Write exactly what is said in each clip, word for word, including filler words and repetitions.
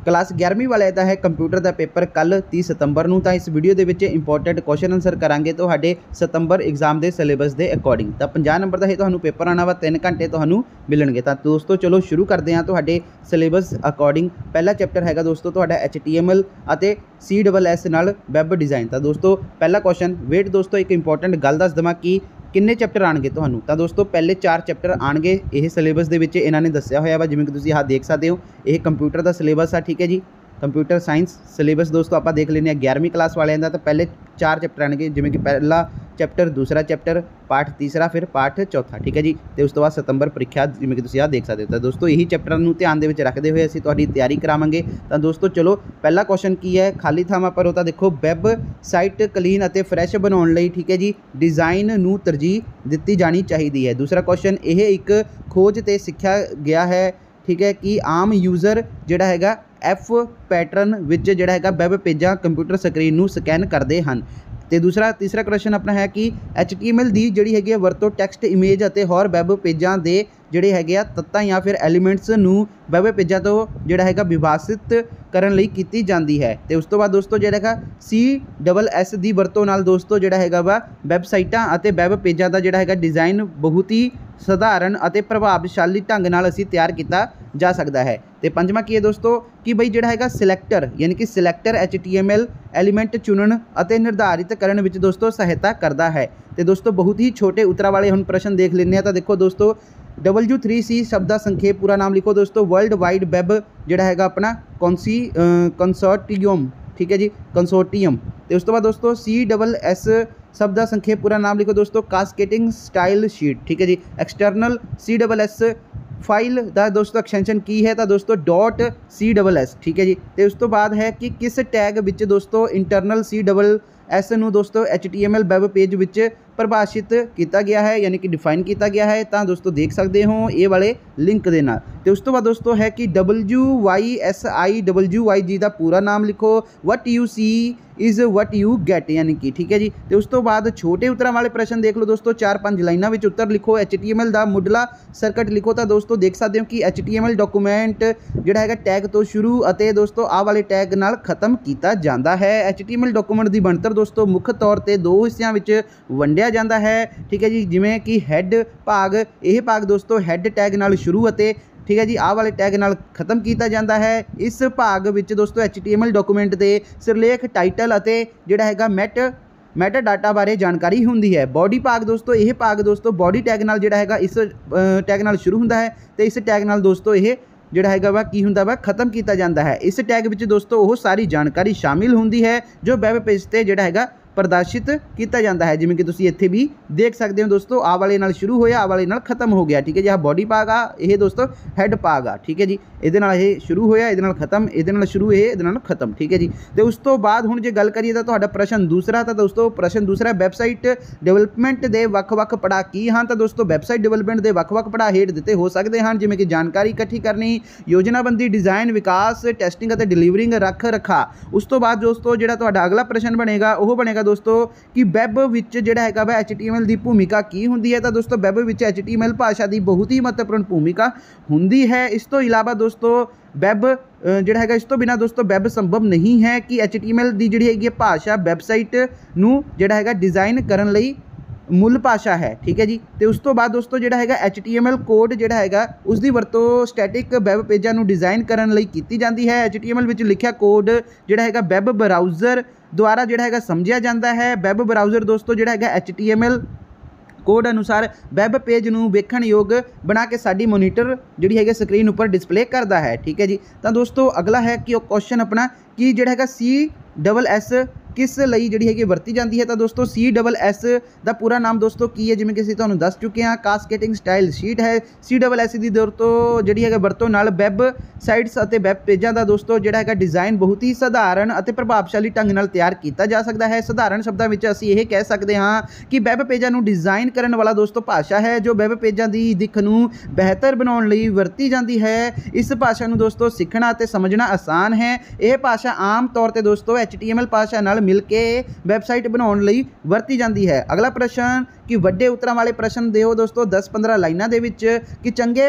Class ग्यारहवीं वाले का है कंप्यूटर का पेपर कल तीस सितंबर नूं। तां इस वीडियो दे विच इंपोर्टेंट क्वेश्चन आंसर करांगे तुहाडे सितंबर एग्जाम के सिलेबस के अकॉर्डिंग। तो पचास नंबर का ही तुहानूं पेपर आना वा, तीन घंटे तुहानूं मिलणगे। तो दोस्तों चलो शुरू करते हैं तुहाडे सिलेबस अकॉर्डिंग। पहला चैप्टर हैगा दोस्तों तुहाडा एच टी एम एल अते सी डबल एस नाल वैब डिज़ाइन। तो दोस्तों पहला क्वेश्चन वेट दोस्तों एक इंपोर्टेंट गल दस देवां कि किन्ने चैप्टर आएंगे तुहानूं। तो दोस्तों पहले चार चैप्टर आएंगे ये सिलेबस के विच इन्होंने दस्सिया होया वा, जिवें कि तुसीं आह देख सकते हो। ये कंप्यूटर का सिलेबस आ, ठीक है जी। कंप्यूटर साइंस सिलेबस दोस्तों आप देख लें ग्यारहवीं क्लास वाले का। तो पहले चार चैप्टर आएंगे, जिवें कि पहला चैप्टर, दूसरा चैप्टर, पार्ट तीसरा, फिर पार्ट चौथा, ठीक है जी। तो उस तो बाद सितंबर परीक्षा जिवें कि तुसीं आह देख सकते हो। तो दोस्तों यही चैप्टरां नूं ध्यान दे विच रखते हुए असीं तुहाडी तैयारी करावांगे। तो दोस्तों चलो पहला क्वेश्चन की है, खाली थावां भरो। तो देखो वैबसाइट क्लीन अते फ्रैश बनाउण लई, ठीक है जी, डिज़ाइन नूं तरजीह दित्ती जानी चाहीदी है। दूसरा क्वेश्चन यह एक खोज ते सिੱਖਿਆ गया है, ठीक है, कि आम यूज़र जिहड़ा हैगा एफ पैटर्न विच जिहड़ा हैगा वैब पेजां कंप्यूटर स्क्रीन नूं स्कैन करते हैं। तो दूसरा तीसरा क्वेश्चन अपना है कि एच टी एम एल की जिहड़ी हैगी वरतों टैक्सट इमेज अते होर वैब पेजां दे जिहड़े हैगे तत्तां या फिर एलीमेंट्स नूं वैब पेजां तो जिहड़ा हैगा विभाजित करन लई कीती जांदी है। तो उस तो बाद दोस्तों जिहड़ा हैगा सी डबल एस दी वरतों नाल दोस्तों जिहड़ा हैगा वा वैबसाइटां अते वैब पेजां दा जिहड़ा हैगा डिज़ाइन बहुत ही सधारण अते प्रभावशाली ढंग नाल असीं तैयार किया जा सकता है। तो पंजवां की है दोस्तों कि बई जिहड़ा हैगा सिलैक्टर यानी कि selector H T M L element चुनण अते निर्धारित करन विच दोस्तों सहायता करता है। तो दोस्तों बहुत ही छोटे उत्तरां वाले हुण प्रश्न देख लैंदे आ। तो देखो दोस्तों डबल्यू थ्री सी शब्द का संखेप पूरा नाम लिखो दोस्तों, वर्ल्ड वाइड वैब जिहड़ा हैगा अपना कौनसी कंसोर्टियम, ठीक है जी, कंसोर्टियम। तो उस तो बाद दोस्तों सी डबल एस शब्द का संखेप पूरा नाम लिखो दोस्तों, कास्केटिंग स्टाइल शीट, ठीक है जी। External C double S file का दोस्तों एक्सटेंशन की है, तो दोस्तों डॉट सी डबल एस, ठीक है जी। तो उस तो बाद है कि किस टैग विच दोस्तों इंटरनल सी डबल एस नूं दोस्तों H T M L web page विच परिभाषित किया गया है, यानी कि डिफाइन किया गया है। तो दोस्तों देख सकते हो ये वाले लिंक के नाल। तो उस तो बाद दोस्तों है कि W Y S I W Y G का पूरा नाम लिखो, what you see is what you get, यानी कि, ठीक है जी। तो उस तो बाद छोटे उत्तरां वाले प्रश्न देख लो दोस्तों, चार पाँच लाइनों में उत्तर लिखो। एच टी एम एल का मुढ़ला सर्किट लिखो। तो दोस्तों देख सकते हो कि H T M L document जिहड़ा हैगा टैग तो शुरू अते दोस्तों आ वाले टैग नाल खत्म किया जाता है। H T M L document की बनतर दोस्तों मुख्य तौर पर दो हिस्सों में वंडिया जाता है, ठीक है जी। जिमें कि हैड भाग, यह भाग दोस्तों हैड टैग नाल शुरू अते, ठीक है जी, आह वाले टैग नाल खत्म किया जाता है। इस भाग विच दोस्तों H T M L document के सिरलेख टाइटल अते जिहड़ा हैगा मैट मैटा डाटा बारे जानकारी होंदी है। बॉडी भाग दोस्तों यह भाग दोस्तों बॉडी टैग नाल जिहड़ा हैगा इस टैग नाल शुरू होंदा है, तो इस टैग नाल दोस्तों यह जिहड़ा हैगा वा की हुंदा वा खत्म किया जाता है। इस टैग विच दोस्तों वो सारी जानकारी शामिल होंदी है जो वैब पेज ते जिहड़ा हैगा प्रदर्शित किया जाता है। जिवें कि तुसीं इत्थे भी देख सकते हो दोस्तों, आ वाले नाल शुरू होया, आ वाले नाल खत्म हो गया, ठीक है जी। आ बॉडी भाग आ, यह दोस्तों हैड भाग आ, ठीक है जी। इहदे नाल यह शुरू होया, इहदे नाल खत्म, इहदे नाल शुरू, ये इहदे नाल खत्म, ठीक है जी। तो उस तो बाद हुण जे गल करिए तो तुहाडा प्रश्न दूसरा, तो दोस्तों प्रश्न दूसरा वैबसाइट डिवेलपमेंट के वक्-वक् पड़ाਅ की हैं। तो दोस्तों वैबसाइट डिवेलपमेंट के वक्-वक् पड़ाਅ हेठ दिते हो सकते हैं, जिवें कि जानकारी इकट्ठी करनी, योजनाबंदी, डिज़ाइन, विकास, टेस्टिंग और डिलीवरिंग, रख रखाव। उस तो बाद दोस्तों जिहड़ा तुहाडा अगला प्रश्न बनेगा वह बनेगा दोस्तों कि वैब विच जिहड़ा हैगा वा एच टी एम एल की भूमिका की हुंदी है। तो दोस्तों वैब विच एच टी एम एल भाषा की बहुत ही महत्वपूर्ण भूमिका हुंदी है। इस तो इलावा दोस्तों वैब जिहड़ा हैगा इस तो बिना दोस्तों वैब संभव नहीं है कि एच टी एम एल की जिहड़ी हैगी भाषा वैबसाइट नूं जिहड़ा हैगा डिज़ाइन करन लई मूल भाषा है, ठीक है जी। तो उस तो बाद दोस्तों जिहड़ा हैगा H T M L code जिहड़ा हैगा उसकी वरतों स्टैटिक वैब पेजां नूं डिज़ाइन करन लई कीती जाती है। एच टी एम एल विच लिखिया कोड जिहड़ा हैगा वैब ब्राउज़र द्वारा जिहड़ा हैगा समझिया जाता है। वैब ब्राउज़र दोस्तों जिहड़ा हैगा H T M L code अनुसार वैब पेज नूं वेखण योग बना के साडी मोनीटर जिहड़ी हैगी स्क्रीन उपर डिस्पले करता है, ठीक है जी। तो दोस्तों अगला है कि क्वेश्चन अपना कि जिहड़ा हैगा सी डबल एस किस लई जिहड़ी हैगी वरती जाती है। तो दोस्तों सी डबल एस का पूरा नाम दोस्तों की है, जिवें कि असीं तुहानूं दस चुके हैं, कास्केटिंग स्टाइल शीट है। सी डबल एस की दोस्तों जिहड़ी हैगी वरतों नाल वैब साइट्स अते वैब पेजां का दोस्तों जिहड़ा हैगा डिज़ाइन बहुत ही सधारण अते प्रभावशाली ढंग नाल तैयार किया जा सकता है। सधारण शब्दां विच असीं यह कह सकते हैं कि वैब पेजां नूं डिज़ाइन करन वाला दोस्तों भाषा है जो वैब पेजां की दिख नूं बेहतर बनाउण लई वरती जाती है। इस भाषा नूं दोस्तों सीखना अते समझना आसान है। यह भाषा आम तौर पर दोस्तों एच टी एम एल भाषा नाल मिल के वैबसाइट बनाउण लई वरती जाती है। अगला प्रश्न कि वड्डे उत्तरां वाले प्रश्न दिओ दोस्तों दस पंद्रह लाइनां दे विच कि चंगे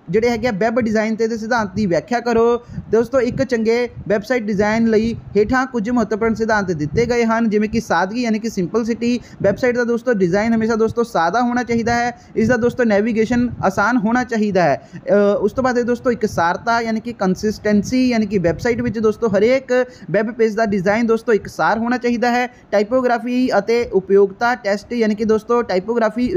ਜਿਹੜੇ ਹੈਗੇ ਵੈਬ ਡਿਜ਼ਾਈਨ ਤੇ ਦੇ ਸਿਧਾਂਤ ਦੀ ਵਿਆਖਿਆ ਕਰੋ। ਦੋਸਤੋ ਇੱਕ ਚੰਗੇ ਵੈਬਸਾਈਟ ਡਿਜ਼ਾਈਨ ਲਈ ਹੇਠਾਂ ਕੁਝ ਮਹੱਤਵਪੂਰਨ ਸਿਧਾਂਤ ਦਿੱਤੇ ਗਏ ਹਨ, ਜਿਵੇਂ ਕਿ ਸਾਦਗੀ ਯਾਨੀ ਕਿ ਸਿੰਪਲਸਿਟੀ। ਵੈਬਸਾਈਟ ਦਾ ਦੋਸਤੋ ਡਿਜ਼ਾਈਨ ਹਮੇਸ਼ਾ ਦੋਸਤੋ ਸਾਦਾ ਹੋਣਾ ਚਾਹੀਦਾ ਹੈ। ਇਸ ਦਾ ਦੋਸਤੋ ਨੈਵੀਗੇਸ਼ਨ ਆਸਾਨ ਹੋਣਾ ਚਾਹੀਦਾ ਹੈ। ਉਸ ਤੋਂ ਬਾਅਦ ਦੋਸਤੋ ਇਕਸਾਰਤਾ ਯਾਨੀ ਕਿ ਕੰਸਿਸਟੈਂਸੀ, ਯਾਨੀ ਕਿ ਵੈਬਸਾਈਟ ਵਿੱਚ ਦੋਸਤੋ ਹਰੇਕ ਵੈਬ ਪੇਜ ਦਾ ਡਿਜ਼ਾਈਨ ਦੋਸਤੋ ਇਕਸਾਰ ਹੋਣਾ ਚਾਹੀਦਾ ਹੈ। ਟਾਈਪੋਗ੍ਰਾਫੀ ਅਤੇ ਉਪਯੋਗਤਾ ਟੈਸਟ, ਯਾਨੀ ਕਿ ਦੋਸਤੋ ਟਾਈਪੋਗ੍ਰਾਫੀ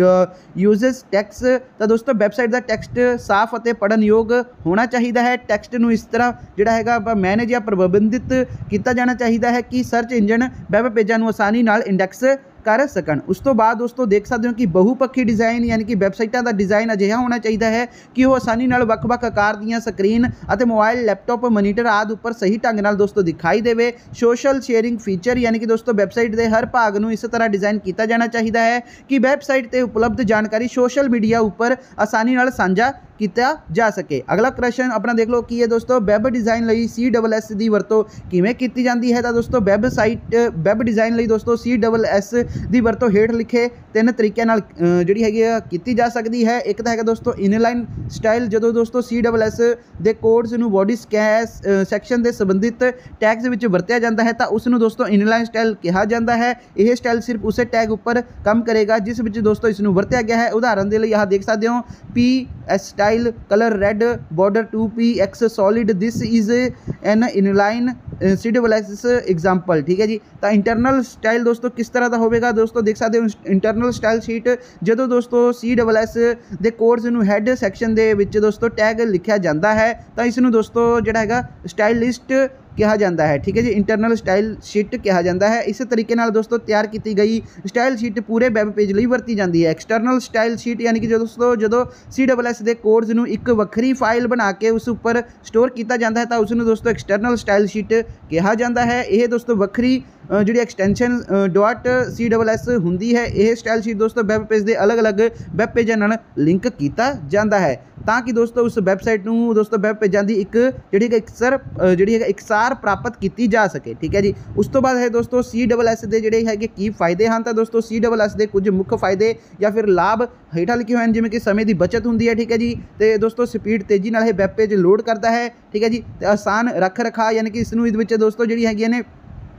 ਯੂਜ਼ਸ ਟੈਕਸਟ, ਤਾਂ ਦੋਸਤੋ ਵੈਬਸਾਈਟ ਦਾ ਟੈਕਸਟ ਸਾਫ਼ ਅਤੇ ਪੜ੍ਹਨਯੋਗ ਹੋਣਾ ਚਾਹੀਦਾ ਹੈ। ਟੈਕਸਟ ਨੂੰ ਇਸ ਤਰ੍ਹਾਂ ਜਿਹੜਾ ਹੈਗਾ ਮੈਨੇਜ ਜਾਂ ਪ੍ਰਬੰਧਿਤ ਕੀਤਾ ਜਾਣਾ ਚਾਹੀਦਾ ਹੈ ਕਿ ਸਰਚ ਇੰਜਨ ਵੈਬ ਪੇਜਾਂ ਨੂੰ ਆਸਾਨੀ ਨਾਲ ਇੰਡੈਕਸ ਕਰ ਸਕਣ। ਉਸ ਤੋਂ ਬਾਅਦ ਦੋਸਤੋ ਦੇਖ ਸਕਦੇ ਹੋ ਕਿ ਬਹੁਪੱਖੀ ਡਿਜ਼ਾਈਨ, ਯਾਨੀ ਕਿ ਵੈਬਸਾਈਟਾਂ ਦਾ ਡਿਜ਼ਾਈਨ ਅਜਿਹਾ ਹੋਣਾ ਚਾਹੀਦਾ ਹੈ ਕਿ ਉਹ ਆਸਾਨੀ ਨਾਲ ਵੱਖ-ਵੱਖ ਆਕਾਰ ਦੀਆਂ ਸਕਰੀਨ ਅਤੇ ਮੋਬਾਈਲ, ਲੈਪਟਾਪ, ਮੋਨੀਟਰ ਆਦਿ ਉੱਪਰ ਸਹੀ ਢੰਗ ਨਾਲ ਦੋਸਤੋ ਦਿਖਾਈ ਦੇਵੇ। ਸੋਸ਼ਲ ਸ਼ੇਅਰਿੰਗ ਫੀਚਰ, ਯਾਨੀ ਕਿ ਦੋਸਤੋ ਵੈਬਸਾਈਟ ਦੇ ਹਰ ਭਾਗ ਨੂੰ ਇਸ ਤਰ੍ਹਾਂ ਡਿਜ਼ਾਈਨ ਕੀਤਾ ਜਾਣਾ ਚਾਹੀਦਾ ਹੈ ਕਿ ਵੈਬਸਾਈਟ ਤੇ ਉਪਲਬਧ ਜਾਣਕਾਰੀ ਸੋਸ਼ਲ ਮੀਡੀਆ ਉੱਪਰ ਆਸਾਨੀ ਨਾਲ ਸਾਂਝਾ ਕੀਤਾ ਜਾ ਸਕੇ। ਅਗਲਾ ਪ੍ਰਸ਼ਨ ਆਪਣਾ ਦੇਖ ਲਓ ਕੀ ਹੈ ਦੋਸਤੋ, ਵੈਬ ਡਿਜ਼ਾਈਨ ਲਈ ਸੀ ਡਬਲ ਐਸ ਦੀ ਵਰਤੋਂ ਕਿਵੇਂ ਕੀਤੀ ਜਾਂਦੀ ਹੈ। ਤਾਂ ਦੋਸਤੋ ਵੈਬਸਾਈਟ ਵੈਬ ਡਿਜ਼ਾਈਨ ਲਈ ਦੋਸਤੋ ਸੀ ਡਬਲ ਐਸ ਦੀ ਵਰਤੋਂ ਹੇਠ ਲਿਖੇ ਤਿੰਨ ਤਰੀਕਿਆਂ ਨਾਲ ਜਿਹੜੀ ਹੈਗੀ ਆ ਕੀਤੀ ਜਾ ਸਕਦੀ ਹੈ। ਇੱਕ ਤਾਂ ਹੈਗਾ ਦੋਸਤੋ ਇਨਲਾਈਨ ਸਟਾਈਲ, ਜਦੋਂ ਦੋਸਤੋ ਸੀ ਡਬਲ ਐਸ ਦੇ ਕੋਡਸ ਨੂੰ ਬੋਡੀ ਸਕੈਸ ਸੈਕਸ਼ਨ ਦੇ ਸੰਬੰਧਿਤ ਟੈਗਸ ਵਿੱਚ ਵਰਤਿਆ ਜਾਂਦਾ ਹੈ ਤਾਂ ਉਸ ਨੂੰ ਦੋਸਤੋ ਇਨਲਾਈਨ ਸਟਾਈਲ ਕਿਹਾ ਜਾਂਦਾ ਹੈ। ਇਹ ਸਟਾਈਲ ਸਿਰਫ ਉਸੇ ਟੈਗ ਉੱਪਰ ਕੰਮ ਕਰੇਗਾ ਜਿਸ ਵਿੱਚ ਦੋਸਤੋ ਇਸ ਨੂੰ ਵਰਤਿਆ ਗਿਆ ਹੈ। ਉਦਾਹਰਨ ਦੇ ਲਈ ਆਹ ਦੇਖ ਸਕਦੇ ਹੋ P S style color red border two p x solid, this is an inline C double S example. ठीक है जी। तो इंटरनल स्टाइल दोस्तों किस तरह का होगा दोस्तों देख सकते हो। इंटरनल स्टाइल शीट जो दोस्तों सी डबल एस के कोड्स नूं हैड सैक्शन दे विच दोस्तों टैग लिखा जाता है तो इसनूं दोस्तों जिहड़ा हैगा स्टाइल लिस्ट कहा जाता है। ठीक है जी। इंटरनल स्टाइल शीट कहा जाता है। इस तरीके नाल दोस्तों तैयार की गई स्टाइल शीट पूरे वैब पेज लिए वरती जाती है। एक्सटर्नल स्टाइल शीट यानी कि दोस्तों जो सी डबल एस के कोड्स नूं एक वक्री फाइल बना के उस उपर स्टोर किया जाता है तो उसनूं दोस्तों एक्सटर्नल स्टाइल शीट कहा जाता है। यह दोस्तों वक्री जी extension dot C double S होंगी है। यह स्टाइल शीट दोस्तों वैब पेज के अलग अलग वैब पेजां नाल लिंक किया जाता है ताकि दोस्तों उस वैबसाइट नूं दोस्तों वैब पेजां की एक जी इकसर जी इकसार प्राप्त की जा सके। ठीक है जी। उस तो बाद है दोस्तों सी डबल एस के जोड़े है की फायदे हैं तो दोस्तों सी डबल एस के कुछ मुख्य फायदे या फिर लाभ हेठा लिखे हुए हैं जिवें कि समय की बचत होंगी है। ठीक है जी। तो दोस्तों स्पीड तेजी नाल वैब पेज लोड करता है। ठीक है जी। तो आसान रख रखा यानी कि इसनूं इहदे विच दोस्तों जिहड़ी हैगियां ने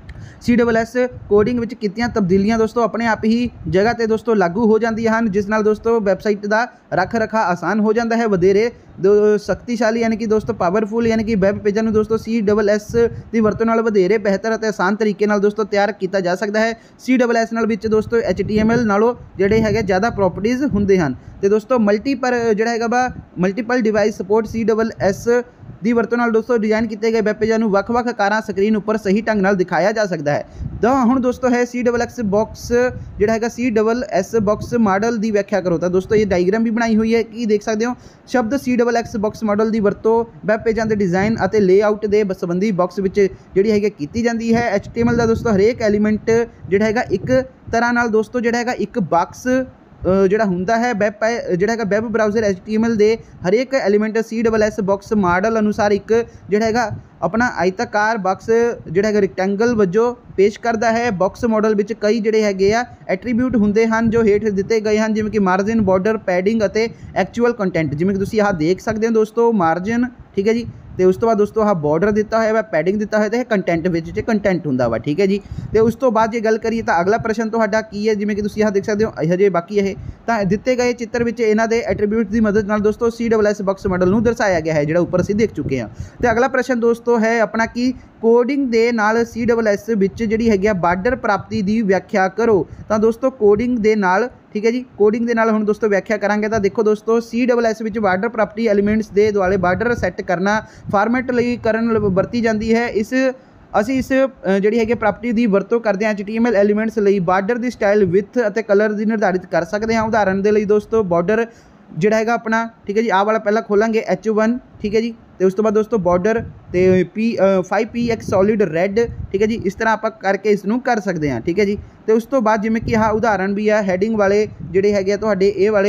सी डबल एस कोडिंग विच कीतियां तब्दीलियां दोस्तों अपने आप ही जगह ते दोस्तों लागू हो जांदियां हन जिस नाल दोस्तों वैबसाइट का रख रखा आसान हो जाता है। वधेरे दो शक्तिशाली यानी कि दोस्तों पावरफुल यानी कि वैब पेजां नूं दोस्तों सी डबल एस की वरतों नाल वधेरे बेहतर और आसान तरीके नाल दोस्तों तैयार किया जा सकता है। सी डबल एस नाल विच दोस्तों एच टी एम एल नालों जिहड़े हैगे ज़्यादा प्रॉपर्टीज़ हुंदे हन ते दोस्तों मल्टीपर जिहड़ा हैगा वा multiple device support C double S ਦੀ ਵਰਤੋਂ ਨਾਲ ਦੋਸਤੋਂ ਡਿਜ਼ਾਈਨ ਕੀਤੇ ਗਏ ਵੈਬ ਪੇਜਾਂ ਨੂੰ ਵੱਖ-ਵੱਖ ਆਕਾਰਾਂ ਸਕਰੀਨ ਉੱਪਰ ਸਹੀ ਢੰਗ ਨਾਲ ਦਿਖਾਇਆ ਜਾ ਸਕਦਾ ਹੈ। ਤਾਂ ਹੁਣ ਦੋਸਤੋ ਹੈ ਸੀ ਡਬਲ ਐਕਸ ਬਾਕਸ ਜਿਹੜਾ ਹੈਗਾ C double S box model ਦੀ ਵਿਆਖਿਆ ਕਰੋ। ਤਾਂ ਦੋਸਤੋ ਇਹ ਡਾਇਗਰਾਮ ਵੀ ਬਣਾਈ ਹੋਈ ਹੈ ਕੀ ਦੇਖ ਸਕਦੇ ਹੋ। ਸ਼ਬਦ C double X box model ਦੀ ਵਰਤੋਂ ਵੈਬ ਪੇਜਾਂ ਦੇ ਡਿਜ਼ਾਈਨ ਅਤੇ ਲੇਆਊਟ ਦੇ ਸੰਬੰਧੀ ਬਾਕਸ ਵਿੱਚ ਜਿਹੜੀ ਹੈਗੀ ਕੀਤੀ ਜਾਂਦੀ ਹੈ। ਐਚ ਟੀ ਐਮ ਐਲ ਦਾ ਦੋਸਤੋ ਹਰੇਕ ਐਲੀਮੈਂਟ ਜਿਹੜਾ ਹੈਗਾ ਇੱਕ ਤਰ੍ਹਾਂ ਨਾਲ ਦੋਸਤੋ ਜਿਹੜਾ ਹੈਗਾ ਇੱਕ ਬਾਕਸ ਜਿਹੜਾ ਹੁੰਦਾ ਹੈ ਵੈਬ ਜਿਹੜਾ ਹੈਗਾ web browser H T M L ਦੇ ਹਰੇਕ element C double S box model ਅਨੁਸਾਰ ਇੱਕ ਜਿਹੜਾ ਹੈਗਾ ਆਪਣਾ ਆਇਤਾਕਾਰ ਬਾਕਸ ਜਿਹੜਾ ਹੈਗਾ ਰੈਕਟੈਂਗਲ ਵਜੋਂ ਪੇਸ਼ ਕਰਦਾ ਹੈ। ਬਾਕਸ ਮਾਡਲ ਵਿੱਚ ਕਈ ਜਿਹੜੇ ਹੈਗੇ ਆ ਐਟਰੀਬਿਊਟ ਹੁੰਦੇ ਹਨ ਜੋ ਹੇਠ ਦਿੱਤੇ ਗਏ ਹਨ ਜਿਵੇਂ ਕਿ ਮਾਰਜਨ, ਬਾਰਡਰ, ਪੈਡਿੰਗ ਅਤੇ ਐਕਚੁਅਲ ਕੰਟੈਂਟ। ਜਿਵੇਂ ਕਿ ਤੁਸੀਂ ਆਹ ਦੇਖ ਸਕਦੇ ਹੋ ਦੋਸਤੋ ਮਾਰਜਨ। ठीक है जी। तो उस तो बाद दोस्तों आह बॉर्डर दिता है वा पैडिंग दिता है तो कंटेंट विच कंटेंट हुंदा वा। ठीक है जी। तो उस तो बाद जे गल करिए तो अगला प्रश्न तुहाडा की है जिवें कि तुसीं आह देख सकते हो हजे बाकी है तो दिते गए चित्र विच इन्हां दे एट्रीब्यूट की मदद नाल दोस्तों C double S box model नूं दर्शाया गया है जिहड़ा उपर असीं देख चुके हैं। तो अगला प्रश्न दोस्तों है अपना कि कोडिंग दे नाल सी डबल एस विच जिहड़ी हैगी बार्डर प्राप्ति की व्याख्या करो। तो दोस्तों कोडिंग दे नाल ठीक है जी कोडिंग के नाल हुण दोस्तों व्याख्या करांगे। तो देखो दोस्तों सी डबल एस विच बार्डर प्रॉपर्टी एलीमेंट्स के दुआले बार्डर सैट करना फॉर्मेट लई करन वरती जाती है। इस असी इस जिहड़ी हैगी प्रॉपर्टी की वरतों करते हैं H T M L elements लई बार्डर की स्टाइल विथ और कलर की निर्धारित कर सकते हैं। उदाहरण के लिए दोस्तों बॉर्डर जिहड़ा हैगा अपना ठीक है जी आह वाला पहला खोलांगे एच वन ठीक है जी। तो उस तो बाद दोस्तों बॉर्डर तो P five P X solid red ठीक है जी इस तरह आप करके इसनूं कर सकते हैं। ठीक है जी। तो उस तो बाद जिवें कि आह उदाहरण भी है हैडिंग वाले जिहड़े हैगे तुहाडे ये वाले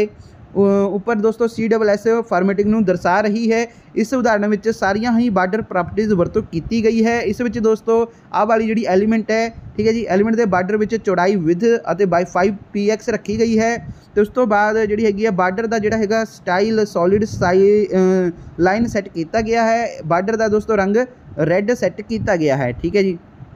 ਉੱਪਰ ਦੋਸਤੋ ਸੀ ਡਬਲ ਐਸ ਫਾਰਮੈਟਿੰਗ ਨੂੰ ਦਰਸਾ ਰਹੀ ਹੈ। ਇਸ ਉਦਾਹਰਨ ਵਿੱਚ ਸਾਰੀਆਂ ਹੀ ਬਾਰਡਰ ਪ੍ਰਾਪਰਟੀਜ਼ ਵਰਤੋਂ ਕੀਤੀ ਗਈ ਹੈ। ਇਸ ਵਿੱਚ ਦੋਸਤੋ ਆਹ ਵਾਲੀ ਜਿਹੜੀ ਐਲੀਮੈਂਟ ਹੈ, ਠੀਕ ਹੈ ਜੀ, ਐਲੀਮੈਂਟ ਦੇ ਬਾਰਡਰ ਵਿੱਚ ਚੌੜਾਈ ਵਿਦ ਅਤੇ ਬਾਈ ਫਾਈਵ ਪੀ ਐਕਸ ਰੱਖੀ ਗਈ ਹੈ। ਅਤੇ ਉਸ ਤੋਂ ਬਾਅਦ ਜਿਹੜੀ ਹੈਗੀ ਆ ਬਾਰਡਰ ਦਾ ਜਿਹੜਾ ਹੈਗਾ ਸਟਾਈਲ ਸੋਲਿਡ ਸਾਈ ਲਾਈਨ ਸੈੱਟ ਕੀਤਾ ਗਿਆ ਹੈ। ਬਾਰਡਰ ਦਾ ਦੋਸਤੋ ਰੰਗ ਰੈੱਡ ਸੈੱਟ ਕੀਤਾ ਗਿਆ ਹੈ, ठीक है जी।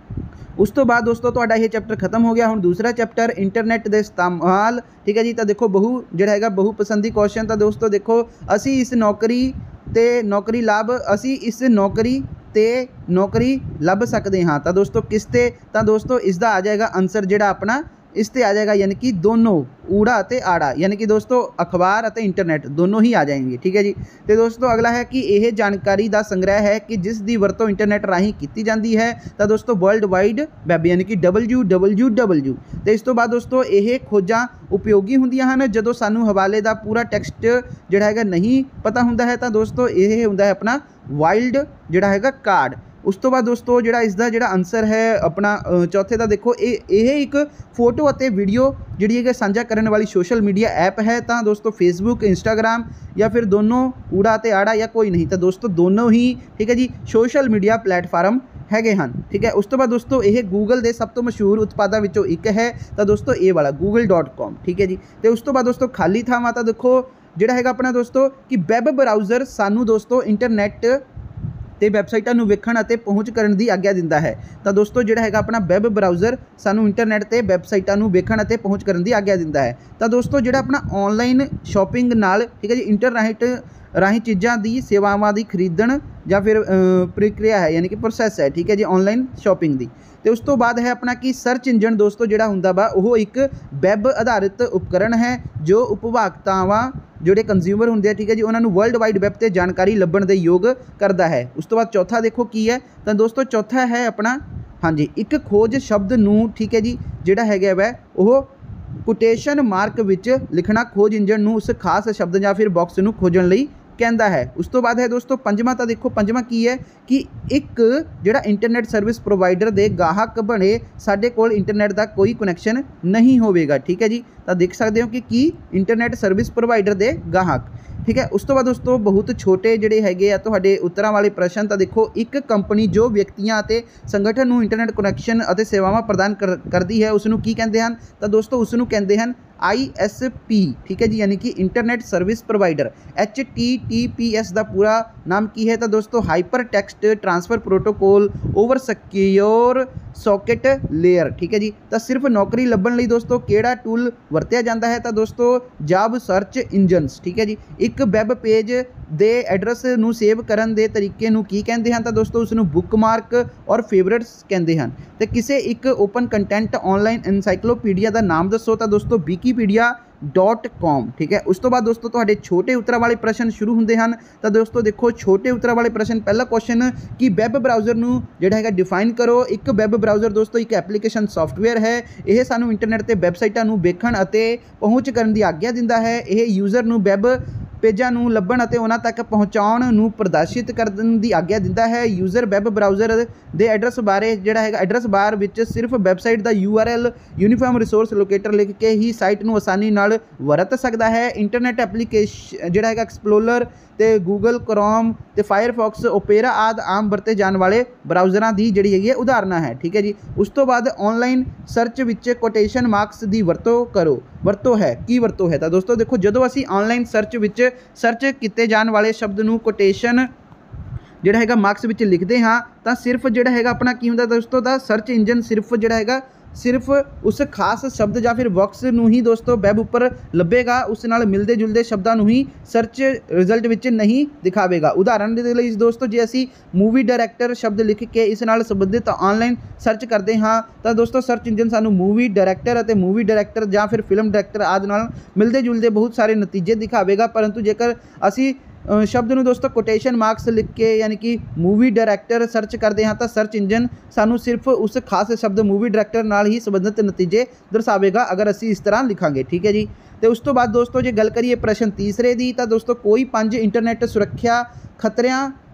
उस तो बाद दोस्तों तुहाडा ये चैप्टर खत्म हो गया। हुण दूसरा चैप्टर इंटरनेट के इस्तेमाल, ठीक है जी। तो देखो बहु जिहड़ा हैगा बहु पसंदी क्वेश्चन। तो दोस्तों देखो असी इस नौकरी ते नौकरी लाभ असी इस नौकरी ते नौकरी लभ सकते हाँ। तो दोस्तों किस ते, तो दोस्तों इसका आ जाएगा आंसर जिहड़ा अपना इस ते आ जाएगा, यानी कि दोनों ऊड़ा ते आड़ा, यानी कि दोस्तों अखबार और इंटरनेट दोनों ही आ जाएंगे, ठीक है जी। तो दोस्तों अगला है कि यह जानकारी का संग्रह है कि जिस दी वरतों इंटरनेट राही की जाती है। तो दोस्तों वर्ल्ड वाइड वैब यानी कि डबल्यू डबल्यू डबल्यू। तो इस तो बाद दोस्तों यह खोजां उपयोगी होंदियां हन जदों सानू हवाले का पूरा टैक्सट जिहड़ा हैगा नहीं पता हुंदा है। तो दोस्तों यह हुंदा है अपना वाइल्ड जिहड़ा हैगा कार्ड। उस तो बाद दोस्तों जिहड़ा इसका जिहड़ा आंसर है अपना चौथे का देखो ये एक फोटो और वीडियो जिहड़ी है साझा करने वाली सोशल मीडिया ऐप है। तो दोस्तों फेसबुक, इंस्टाग्राम या फिर दोनों ऊड़ा ते आड़ा या कोई नहीं। तो दोस्तों दोनों ही, ठीक है जी, सोशल मीडिया प्लेटफार्म हैगे हैं, ठीक है। उस तो बाद दोस्तों ये गूगल के सब तो मशहूर उत्पादों विचों एक है। तो दोस्तों ये वाला गूगल डॉट कॉम, ठीक है जी। तो उस तो बाद दोस्तों खाली थावां तो देखो जिहड़ा हैगा अपना दोस्तों कि वैब ब्राउज़र सानू दोस्तों इंटरनेट ਤੇ ਵੈਬਸਾਈਟਾਂ ਨੂੰ ਵੇਖਣ ਅਤੇ ਪਹੁੰਚ ਕਰਨ ਦੀ ਆਗਿਆ ਦਿੰਦਾ ਹੈ। ਤਾਂ ਦੋਸਤੋ ਜਿਹੜਾ ਹੈਗਾ ਆਪਣਾ ਵੈਬ ਬਰਾਊਜ਼ਰ ਸਾਨੂੰ ਇੰਟਰਨੈਟ ਤੇ ਵੈਬਸਾਈਟਾਂ ਨੂੰ ਵੇਖਣ ਅਤੇ ਪਹੁੰਚ ਕਰਨ ਦੀ ਆਗਿਆ ਦਿੰਦਾ ਹੈ। ਤਾਂ ਦੋਸਤੋ ਜਿਹੜਾ ਆਪਣਾ ਆਨਲਾਈਨ ਸ਼ਾਪਿੰਗ ਨਾਲ, ਠੀਕ ਹੈ ਜੀ, ਇੰਟਰਨੈਟ ਰਾਹੀਂ ਚੀਜ਼ਾਂ ਦੀ ਸੇਵਾਵਾਂ ਦੀ ਖਰੀਦਣ ਜਾਂ ਫਿਰ ਪ੍ਰਕਿਰਿਆ ਹੈ, ਯਾਨੀ ਕਿ ਪ੍ਰੋਸੈਸ ਹੈ, ਠੀਕ ਹੈ ਜੀ, ਆਨਲਾਈਨ ਸ਼ਾਪਿੰਗ ਦੀ। ਤੇ ਉਸ ਤੋਂ ਬਾਅਦ ਹੈ ਆਪਣਾ ਕਿ ਸਰਚ ਇੰਜਨ ਦੋਸਤੋ ਜਿਹੜਾ ਹੁੰਦਾ ਵਾ ਉਹ ਇੱਕ ਵੈਬ ਆਧਾਰਿਤ ਉਪਕਰਨ ਹੈ ਜੋ ਉਪਭੋਗਤਾਵਾਂ ਜਿਹੜੇ ਕੰਜ਼ਿਊਮਰ ਹੁੰਦੇ ਆ, ਠੀਕ ਹੈ ਜੀ, ਉਹਨਾਂ ਨੂੰ ਵਰਲਡ ਵਾਈਡ ਵੈਬ ਤੇ ਜਾਣਕਾਰੀ ਲੱਭਣ ਦੇ ਯੋਗ ਕਰਦਾ ਹੈ। ਉਸ ਤੋਂ ਬਾਅਦ ਚੌਥਾ ਦੇਖੋ ਕੀ ਹੈ। ਤਾਂ ਦੋਸਤੋ ਚੌਥਾ ਹੈ ਆਪਣਾ, ਹਾਂਜੀ, ਇੱਕ ਖੋਜ ਸ਼ਬਦ ਨੂੰ, ਠੀਕ ਹੈ ਜੀ, ਜਿਹੜਾ ਹੈਗਾ ਵੈ ਉਹ ਕੋਟੇਸ਼ਨ ਮਾਰਕ ਵਿੱਚ ਲਿਖਣਾ ਖੋਜ ਇੰਜਨ ਨੂੰ ਉਸ ਖਾਸ ਸ਼ਬਦ ਜਾਂ ਫਿਰ ਬਾਕਸ ਨੂੰ ਖੋਜਣ ਲਈ ਕਹਿੰਦਾ ਹੈ। ਉਸ ਤੋਂ ਬਾਅਦ ਹੈ ਦੋਸਤੋ ਪੰਜਵਾਂ। ਤਾਂ ਦੇਖੋ ਪੰਜਵਾਂ ਕੀ ਹੈ ਕਿ ਇੱਕ ਜਿਹੜਾ ਇੰਟਰਨੈਟ ਸਰਵਿਸ ਪ੍ਰੋਵਾਈਡਰ ਦੇ ਗਾਹਕ ਬਣੇ ਸਾਡੇ ਕੋਲ ਇੰਟਰਨੈਟ ਦਾ ਕੋਈ ਕਨੈਕਸ਼ਨ ਨਹੀਂ ਹੋਵੇਗਾ, ਠੀਕ ਹੈ ਜੀ। ਤਾਂ ਦੇਖ ਸਕਦੇ ਹੋ ਕਿ ਕੀ ਇੰਟਰਨੈਟ ਸਰਵਿਸ ਪ੍ਰੋਵਾਈਡਰ ਦੇ ਗਾਹਕ, ठीक है। उस तो बाद दोस्तों बहुत छोटे जिहड़े हैगे आ तुहाडे उत्तरां वाले प्रश्न। तो देखो एक कंपनी जो व्यक्तियां ते संगठन नूं इंटरनेट कनैक्शन अते सेवावां प्रदान कर करदी है उसनूं की कहंदे हन। तो दोस्तों उसनूं कहंदे हन आई एस पी, ठीक है जी, यानी कि internet service provider. H T T P S का पूरा नाम की है। तो दोस्तों hyper text transfer protocol over secure socket layer, ठीक है जी। तो सिर्फ नौकरी लभण लई दोस्तों किहड़ा टूल वरतिया जाता है। तो दोस्तों जॉब सर्च इंजनस, ठीक है जी। एक वैब पेज ਦੇ ਐਡਰੈਸ ਨੂੰ ਸੇਵ ਕਰਨ ਦੇ ਤਰੀਕੇ ਨੂੰ ਕੀ ਕਹਿੰਦੇ ਹਨ। ਤਾਂ ਦੋਸਤੋ ਉਸ ਨੂੰ ਬੁੱਕਮਾਰਕ ਔਰ ਫੇਵਰੇਟਸ ਕਹਿੰਦੇ ਹਨ। ਤੇ ਕਿਸੇ ਇੱਕ ਓਪਨ ਕੰਟੈਂਟ ਆਨਲਾਈਨ ਐਨਸਾਈਕਲੋਪੀਡੀਆ ਦਾ ਨਾਮ ਦੱਸੋ। ਤਾਂ ਦੋਸਤੋ ਵਿਕੀਪੀਡੀਆ डॉट कॉम, ठीक है। उस तो बाद दोस्तों तुहाडे छोटे उत्तरां वाले प्रश्न शुरू होंदे हन। तो दोस्तों देखो छोटे उत्तरां वाले प्रश्न, पहला क्वेश्चन कि वैब ब्राउज़र नूं जिहड़ा हैगा डिफाइन करो। एक वैब ब्राउज़र दोस्तों एक एप्लीकेशन सॉफ्टवेयर है। यह सानू इंटरनेट ते वैबसाइटां नूं वेखण अते पहुँच करन दी आग्या दिंदा है। यह यूज़र नूं वैब पेजां नूं लभण अते उन्हां तक पहुँचाउण नूं प्रदर्शित करन दी आग्या दिंदा है। यूज़र वैब ब्राउज़र दे एड्रैस बारे जिहड़ा हैगा एड्रैस बार विच सिर्फ वैबसाइट दा U R L uniform resource locator लिख के ही साइट नूं आसानी नाल वरत सकता है। इंटरनेट एप्लीकेशन जिहड़ा हैगा एक्सप्लोरर ते गूगल क्रोम ते फायरफॉक्स ओपेरा आदि आम वरते जाने वाले ब्राउज़रां दी जिहड़ी हैगी उदाहरण है, ठीक है जी। उस तो बाद ऑनलाइन सर्च विच कोटेशन मार्क्स की वरतों करो। वरतों है की वरतों है। तो दोस्तों देखो जदों असीं ऑनलाइन सर्च विच सर्च किए जाने वाले शब्द नूं कोटेशन जिहड़ा हैगा मार्क्स विच लिखते हाँ तो सिर्फ जिहड़ा हैगा अपना की हुंदा दोस्तों दा सर्च इंजन सिर्फ जिहड़ा हैगा सिर्फ उस खास शब्द या फिर बॉक्स नूं ही दोस्तों वैब उपर लभेगा। उस नाल मिलते जुलते शब्दों नूं ही सर्च रिजल्ट विच नहीं दिखावेगा। उदाहरण के लिए दोस्तों जे असी मूवी डायरैक्टर शब्द लिख के इस नाल संबंधित ऑनलाइन सर्च करते हाँ तो दोस्तों सर्च इंजन सानू मूवी डायरैक्टर अते मूवी डायरैक्टर या फिर फिल्म डायरैक्टर आदि नाल मिलते जुलते बहुत सारे नतीजे दिखावेगा। परंतु जेकर असी शब्द नूं दोस्तों कोटेशन मार्क्स लिख के यानी कि मूवी डायरैक्टर सर्च करते हैं तो सर्च इंजन सानू सिर्फ उस खास शब्द मूवी डायरैक्टर नाल ही संबंधित नतीजे दर्शावेगा अगर असी इस तरह लिखांगे, ठीक है जी। तो उस तो बाद दोस्तों जे गल करिए प्रश्न तीसरे दी तो दोस्तों कोई पंज इंटरनेट सुरक्षा खतरियां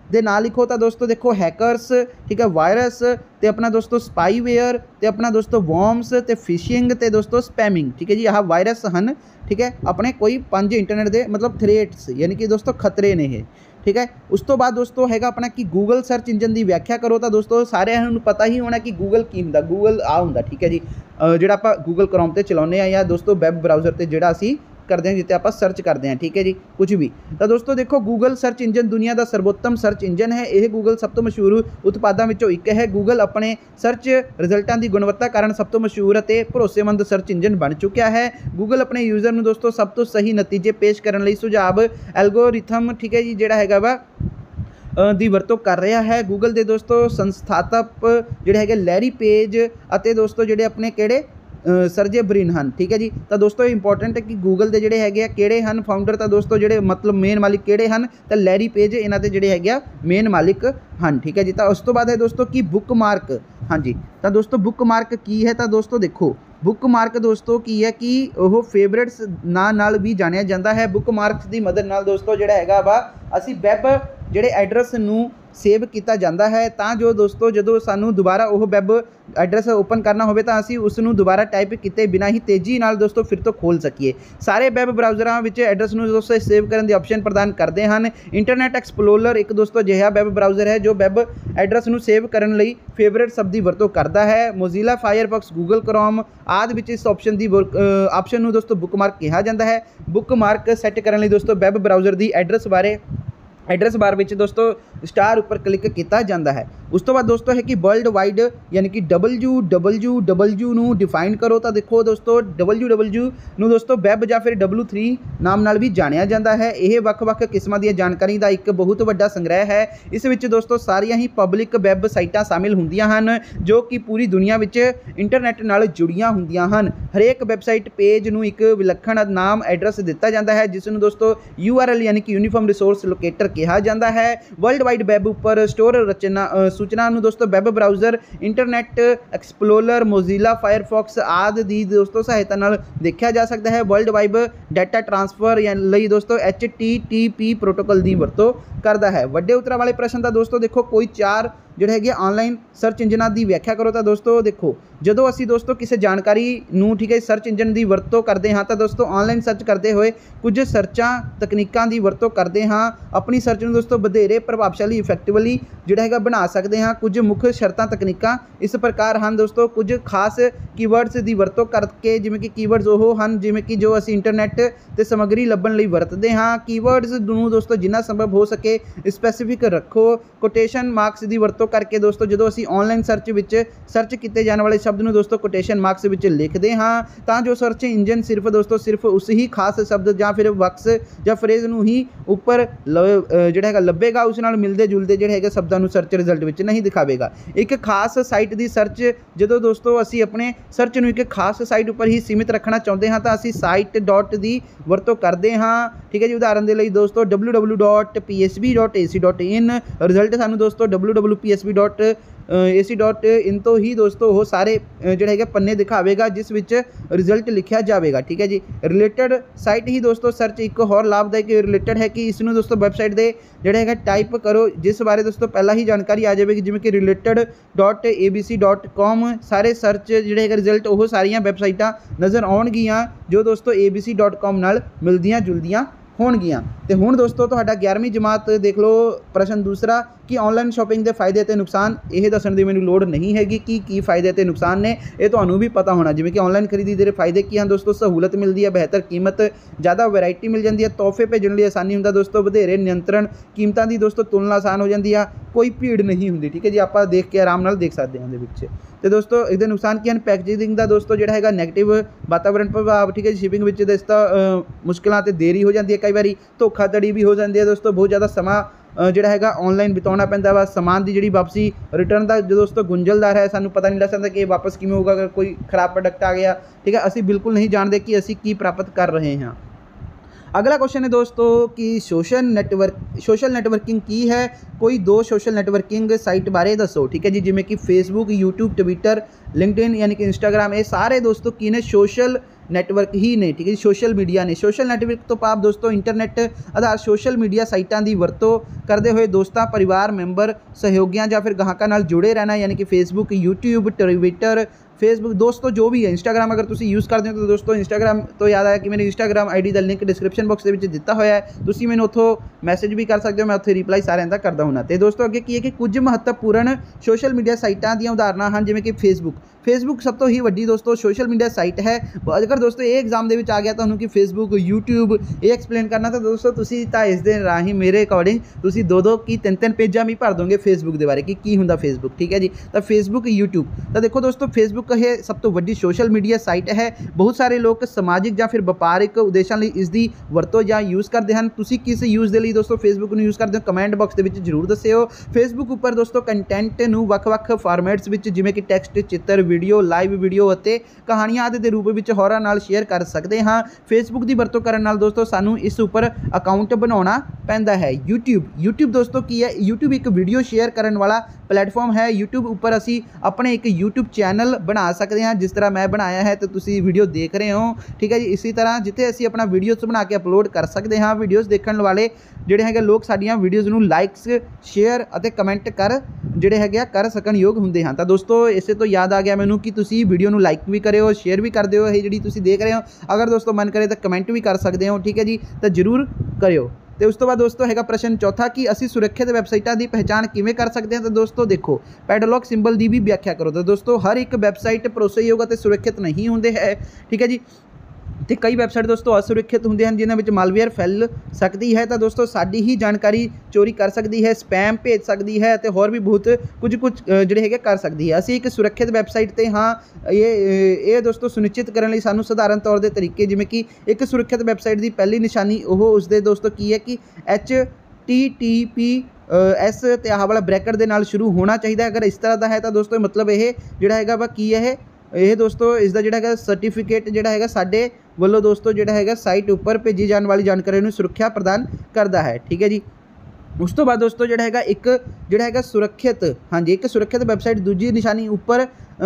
ਦੇ ਨਾਲ ਲਿਖੋ ਤਾਂ ਦੋਸਤੋ ਦੇਖੋ हैकर्स, ठीक है, वायरस ਤੇ अपना दोस्तों स्पाईवेयर ਤੇ अपना दोस्तों वॉर्म्स ਤੇ ਫਿਸ਼ਿੰਗ ਤੇ दोस्तों स्पैमिंग, ठीक है जी। आह वायरस ਹਨ, ठीक है, अपने कोई पंज इंटरनेट के मतलब थ्रेट्स यानी कि दोस्तों खतरे ने ये, ठीक है। उस तो बाद दोस्तों हैगा अपना कि गूगल सर्च इंजन की व्याख्या करो तो दोस्तों सारिਆਂ ਨੂੰ पता ही होना कि गूगल की ਹੁੰਦਾ। गूगल आ ਹੁੰਦਾ, ठीक है जी, ਜਿਹੜਾ ਆਪਾਂ गूगल क्रोम ਤੇ ਚਲਾਉਂਦੇ ਆ ਜਾਂ दोस्तों ਵੈਬ ਬਰਾਊਜ਼ਰ ਤੇ ਜਿਹੜਾ ਅਸੀਂ ਕਰਦੇ हैं जिते आप सर्च करते हैं, ठीक है जी, कुछ भी। तो दोस्तों देखो गूगल सर्च इंजन दुनिया का सर्वोत्तम सर्च इंजन है। यह गूगल सब तो मशहूर उत्पादों में एक है। गूगल अपने सर्च रिजल्टों की गुणवत्ता कारण सब तो मशहूर और भरोसेमंद सर्च इंजन बन चुका है। गूगल अपने यूजर में दोस्तों सब तो सही नतीजे पेश करने लई सुझाव एल्गोरिथम, ठीक है जी, जिहड़ा हैगा वा ਦੀ ਵਰਤੋਂ ਕਰ ਰਿਹਾ है। गूगल ਦੇ ਦੋਸਤੋ ਸੰਸਥਾਪਕ ਜਿਹੜੇ ਹੈਗੇ ਲੈਰੀ पेज ਅਤੇ ਦੋਸਤੋ ਜਿਹੜੇ ਆਪਣੇ ਕਿਹੜੇ ਸਰਜੇ ਬ੍ਰਿਨ ਹਨ, ठीक है जी। तो दोस्तों इंपॉर्टेंट है कि गूगल के जोड़े है किहड़े हैं फाउंडर, तो दोस्तों जोड़े मतलब मेन मालिक किहड़े हैं, तो लैरी पेज इन्हां दे जोड़े है मेन मालिक हैं, ठीक है जी। तो उस तो बाद है दोस्तों कि बुकमार्क, हाँ जी। तो दोस्तों बुकमार्क की है, तो दोस्तों देखो बुकमार्क दोस्तों की है कि वह फेवरेट्स नाम नाल भी जानिया जाता है। बुकमार्क्स की मदद नाल दोस्तों जोड़ा है वा असी वैब जोड़े एड्रैस नूं सेव किया जाता है, तो जो दोस्तों जो सानू दोबारा वह वैब एड्रैस ओपन करना हो तो असी उसनूं दोबारा टाइप किए बिना ही तेज़ी नाल दोस्तों फिर तो खोल सकीए। सारे वैब ब्राउज़रां विच एड्रैस नूं दोस्तों सेव करने की ऑप्शन प्रदान करते हैं। इंटरनेट एक्सप्लोरर एक दोस्तों अजिहा वैब ब्राउज़र है जो वैब एड्रैस नूं सेव करने लई फेवरेट शब्द की वरतों करता है। मोजिला फायरफॉक्स, गूगल क्रोम आदि विच इस ऑप्शन की ऑप्शन नूं दोस्तों बुकमार्क कहा जाता है। बुकमार्क सैट करने लई दोस्तों वैब ब्राउज़र की एड्रैस बारे एड्रैस बार में दोस्तों स्टार उपर क्लिक किया जाता है। उस तो बाद दोस्तों है कि वर्ल्ड वाइड यानी कि डबलयू डबलयू डबलयू नू डिफाइन करो, तो देखो दोस्तों डबलयू डबलयू नू दोस्तों वैब या फिर डबलयू थ्री नाम नाल भी जानिया जाता है। यह वक्-वक् किस्मां दी जानकारी का एक बहुत वड्डा संग्रह है। इस विच दोस्तों सारियां ही पब्लिक वैब साइटां शामिल होंदियां हन जो कि पूरी दुनिया विच इंटरनेट नाल जुड़ियां होंदियां हन। हरेक वैबसाइट पेज नू एक विलखण नाम एड्रैस दिता जाता है जिसनूं दोस्तों यू आर एल यानी कि यूनीफॉर्म रिसोर्स लोकेटर कहा जाता है। वर्ल्ड वाइड वैब उपर स्टोर रचना सूचना नूं दोस्तों web browser, internet explorer, Mozilla Firefox आदि दी दोस्तों सहायता नाल देखा जा सकता है। वर्ल्ड वाइड डाटा ट्रांसफर यानी दोस्तों H T T P protocol की वरतों करता है। वड्डे उत्तरां वाले प्रश्न का दोस्तों देखो कोई चार जोड़े है ऑनलाइन सर्च इंजनों की व्याख्या करो, तो दोस्तों देखो जो असी दोस्तों किसी जानकारी नूं, ठीक है, सर्च इंजन की वरतों करते हाँ, तो दोस्तों ऑनलाइन सर्च करते हुए कुछ सर्चां तकनीकों की वरतों करते हाँ अपनी सर्च में दोस्तों वधेरे प्रभावशाली इफैक्टिवली जोड़ा है बना सकते हैं। कुछ मुख शर्तां तकनीकां इस प्रकार हैं दोस्तों, कुछ खास कीवर्ड्स की वरतों करके जिमें कि कीवर्ड्स वो हैं जिमें कि जो असी इंटरनेट ते समग्री लभण लई वरतते हाँ। कीवर्ड्स नूं दोस्तों जिन्ना संभव हो सके स्पैसीफिक रखो। कोटेशन मार्क्स की वरतों करके दोस्तों जो असी ऑनलाइन सर्च विच सर्च किए जाने वाले शब्द नूं दोस्तों कोटेशन मार्क्स विच लिखते हाँ, तां जो सर्च इंजन सिर्फ दोस्तों सिर्फ उस ही खास शब्द या फिर वक्स या फ्रेज नूं ही उपर जिहड़ा हैगा लभेगा, उस नाल मिलते जुलते जिहड़े हैगे शब्दां नूं सर्च रिजल्ट विच नहीं दिखावेगा। एक खास साइट की सर्च जो दोस्तों असी अपने सर्च नूं एक खास साइट उपर ही सीमित रखना चाहते हाँ, तो असी साइट डॉट की वरतों करते हाँ, ठीक है जी। उदाहरण के लिए दोस्तों W W dot P S B dot A C dot in result सानूं दोस्तों W W P S B dot A C dot in तो ही दोस्तों वो सारे जोड़े है पन्ने दिखावेगा जिस विच रिजल्ट लिखा जाएगा, ठीक है जी। रिलेटेड साइट ही दोस्तों सर्च एक होर लाभदायक रिलेटेड है कि इसनूं दोस्तों वैबसाइट दे जोड़े है टाइप करो जिस बारे दोस्तों पहला ही जानकारी आ जाएगी, जिमें कि related dot A B C dot com सारे सर्च जोड़े है रिजल्ट वो सारियां वैबसाइटां नज़र आउणगियां जो दोस्तों A B C dot com नाल मिलदियां जुलदियां होणगियां। तो हुण दोस्तों तुहाडा ग्यारहवीं जमात देख लो प्रश्न दूसरा कि ऑनलाइन शॉपिंग के फायदे ते नुकसान। यह दसण दी मैनूं लोड़ नहीं हैगी कि की फायदे ते नुकसान ने, यह तुहानूं भी पता होना। जिवें कि ऑनलाइन खरीदी दे फायदे की हैं दोस्तों, सहूलत मिलती है, बेहतर कीमत, ज़्यादा वैरायटी मिल जाती है, तोहफे भेजण लई आसानी हुंदा दोस्तों, वधेरे नियंत्रण, कीमतां दी दोस्तों तुलना आसान हो जाती है, कोई भीड़ नहीं हुंदी, ठीक है जी। आपां देख के आराम नाल देख सकते हैं दे तो दोस्तों इसके नुकसान की हैं। पैकेजिंग का दोस्तों जो है नैगेटिव वातावरण प्रभाव, ठीक है जी। शिपिंग में इसका मुश्किलों तो देरी हो जाती है, कई बार धोखाधड़ी भी हो जाती है दोस्तों, बहुत ज़्यादा समा जोड़ा है ऑनलाइन बिताना पैंदा वा। समान की जी वापसी रिटर्न का जो दोस्तों गुंझलदार है, सानू पता नहीं लग सकता कि वापस किमें होगा अगर कोई खराब प्रोडक्ट आ गया, ठीक है। असी बिल्कुल नहीं जानते कि असी की प्राप्त कर रहे हैं। अगला क्वेश्चन है दोस्तों कि सोशल नेटवर्क सोशल नेटवर्किंग की है, कोई दो सोशल नेटवर्किंग साइट बारे दसो, ठीक है जी। जिमें कि फेसबुक, यूट्यूब, ट्विटर, लिंक्डइन यानी कि इंस्टाग्राम, ये सारे दोस्तों की ने सोशल ਨੈਟਵਰਕ ਹੀ ਨੇ, ਠੀਕ ਹੈ ਜੀ, ਸੋਸ਼ਲ ਮੀਡੀਆ ਨੇ। ਸੋਸ਼ਲ ਨੈਟਵਰਕ ਤੋਂ ਭਾਵ ਦੋਸਤੋ ਇੰਟਰਨੈਟ ਆਧਾਰ ਸੋਸ਼ਲ ਮੀਡੀਆ ਸਾਈਟਾਂ ਦੀ ਵਰਤੋਂ ਕਰਦੇ ਹੋਏ ਦੋਸਤਾਂ, ਪਰਿਵਾਰ ਮੈਂਬਰ, ਸਹਿਯੋਗੀਆਂ ਜਾਂ ਫਿਰ ਗਾਹਕਾਂ ਨਾਲ जुड़े रहना, यानी कि फेसबुक, यूट्यूब, ट्विटर, फेसबुक दोस्तों जो भी है। इंस्टाग्राम अगर तुम यूज़ करते हो तो दोस्तों इंस्टाग्राम तो याद आया कि मेरी इंस्टाग्राम आई डी का लिंक डिस्क्रिप्शन बॉक्स के दिता होया है, तुम मैंने उतों मैसेज भी कर सकते हो, मैं उत्थे रिप्लाई सारिਆਂ ਦਾ करता हूँ। तो दोस्तों अगे की है कि कुछ महत्वपूर्ण सोशल मीडिया साइटां ਦੀਆਂ ਉਦਾਹਰਨਾਂ ਹਨ, ਜਿਵੇਂ कि फेसबुक। फेसबुक सब तो ही वड्डी दोस्तों सोशल मीडिया साइट है। अगर दोस्तों ये एग्जाम के आ गया तो कि फेसबुक, यूट्यूब ये एक्सप्लेन करना, तो दोस्तों तुसी तो इस दे राही मेरे अकॉर्डिंग तुसी दो दो की तीन तीन पेजा भी भर दोगे फेसबुक के बारे कि की हुंदा फेसबुक, ठीक है जी। तो फेसबुक, यूट्यूब तो देखो दोस्तों फेसबुक है सब तो वड्डी सोशल मीडिया साइट है। बहुत सारे लोग समाजिक या फिर व्यापारिक उद्देश्यों लिए इसकी वरतों या यूज़ करते हैं। तुसी किस यूज़ के लिए दोस्तों फेसबुक को यूज़ करते हो, कमेंट बॉक्स के विच जरूर दस्सिओ। फेसबुक उपर दोस्तों कंटेंट नूं वख-वख फॉर्मेट्स विच जिवें कि टैक्सट, चित्र, वीडियो, लाइव वीडियो ਅਤੇ ਕਹਾਣੀਆਂ ਆਦਿ ਦੇ ਰੂਪ ਵਿੱਚ ਹੋਰਾਂ ਨਾਲ ਸ਼ੇਅਰ ਕਰ ਸਕਦੇ ਹਾਂ। ਫੇਸਬੁੱਕ ਦੀ ਵਰਤੋਂ ਕਰਨ ਨਾਲ ਦੋਸਤੋ ਸਾਨੂੰ ਇਸ ਉੱਪਰ ਅਕਾਊਂਟ ਬਣਾਉਣਾ ਪੈਂਦਾ ਹੈ। यूट्यूब यूट्यूब दोस्तों की है, यूट्यूब एक वीडियो शेयर करने वाला प्लेटफॉर्म है। यूट्यूब उपर असी अपने एक यूट्यूब चैनल बना सकते हैं, जिस तरह मैं बनाया है तो तुसी वीडियो देख रहे हो, ठीक है जी। इसी तरह जिथे असी अपना वीडियोज़ बना के अपलोड कर सकते हैं। वीडियोज़ देखने वाले ਜਿਹੜੇ ਹੈਗੇ ਲੋਕ ਸਾਡੀਆਂ ਵੀਡੀਓਜ਼ ਨੂੰ ਲਾਈਕਸ, ਸ਼ੇਅਰ ਅਤੇ ਕਮੈਂਟ ਕਰ ਜਿਹੜੇ ਹੈਗੇ ਕਰ ਸਕਣ ਯੋਗ ਹੁੰਦੇ ਹਨ। ਤਾਂ ਦੋਸਤੋ ਇਸੇ ਤੋਂ ਯਾਦ ਆ ਗਿਆ ਮੈਨੂੰ ਕਿ ਤੁਸੀਂ ਵੀਡੀਓ ਨੂੰ ਲਾਈਕ ਵੀ ਕਰਿਓ, ਸ਼ੇਅਰ ਵੀ ਕਰ ਦਿਓ ਇਹ ਜਿਹੜੀ ਤੁਸੀਂ ਦੇਖ ਰਹੇ ਹੋ। ਅਗਰ ਦੋਸਤੋ ਮਨ ਕਰੇ ਤਾਂ ਕਮੈਂਟ ਵੀ ਕਰ ਸਕਦੇ ਹੋ, ਠੀਕ ਹੈ ਜੀ, ਤਾਂ ਜ਼ਰੂਰ ਕਰਿਓ। तो उस तो बाद दोस्तों है प्रश्न चौथा कि असी सुरक्षित वैबसाइटा की पहचान किवें कर सकते हैं। तो दोस्तों देखो पैडलॉक सिंबल की भी व्याख्या करो। तो दोस्तों हर एक वैबसाइट भरोसेयोग और सुरक्षित नहीं होंगे है, ठीक है जी। तो कई वैबसाइट दोस्तों असुरक्षित होंगे हैं जिन्होंने में मालवेयर फैल सकती है। तो दोस्तों साड़ी ही जानकारी चोरी कर सकती है, स्पैम भेज सकती है, तो होर भी बहुत कुछ कुछ जोड़े है कर सकती है। असी एक सुरक्षित वैबसाइट पर हाँ ये ये दोस्तों सुनिश्चित करने लिए सानू सधारण तौर के तरीके जिमें कि एक सुरक्षित वैबसाइट की पहली निशानी वो उसके दोस्तों की है कि H T T P S ते आह वाला ब्रैकेट के नाल शुरू होना चाहिए। अगर इस तरह का है तो दोस्तों मतलब ये जोड़ा है वा की है ਇਹ ਦੋਸਤੋ ਇਸ ਦਾ ਜਿਹੜਾ ਹੈਗਾ ਸਰਟੀਫਿਕੇਟ ਜਿਹੜਾ ਹੈਗਾ ਸਾਡੇ ਵੱਲੋਂ ਦੋਸਤੋ ਜਿਹੜਾ ਹੈਗਾ ਸਾਈਟ ਉੱਪਰ ਭੇਜੀ ਜਾਣ ਵਾਲੀ ਜਾਣਕਾਰੀ ਨੂੰ ਸੁਰੱਖਿਆ ਪ੍ਰਦਾਨ ਕਰਦਾ ਹੈ, ਠੀਕ ਹੈ ਜੀ। ਉਸ ਤੋਂ ਬਾਅਦ ਦੋਸਤੋ ਜਿਹੜਾ ਹੈਗਾ ਇੱਕ ਜਿਹੜਾ ਹੈਗਾ ਸੁਰੱਖਿਅਤ ਹਾਂਜੀ ਇੱਕ ਸੁਰੱਖਿਅਤ ਵੈਬਸਾਈਟ ਦੂਜੀ ਨਿਸ਼ਾਨੀ ਉੱਪਰ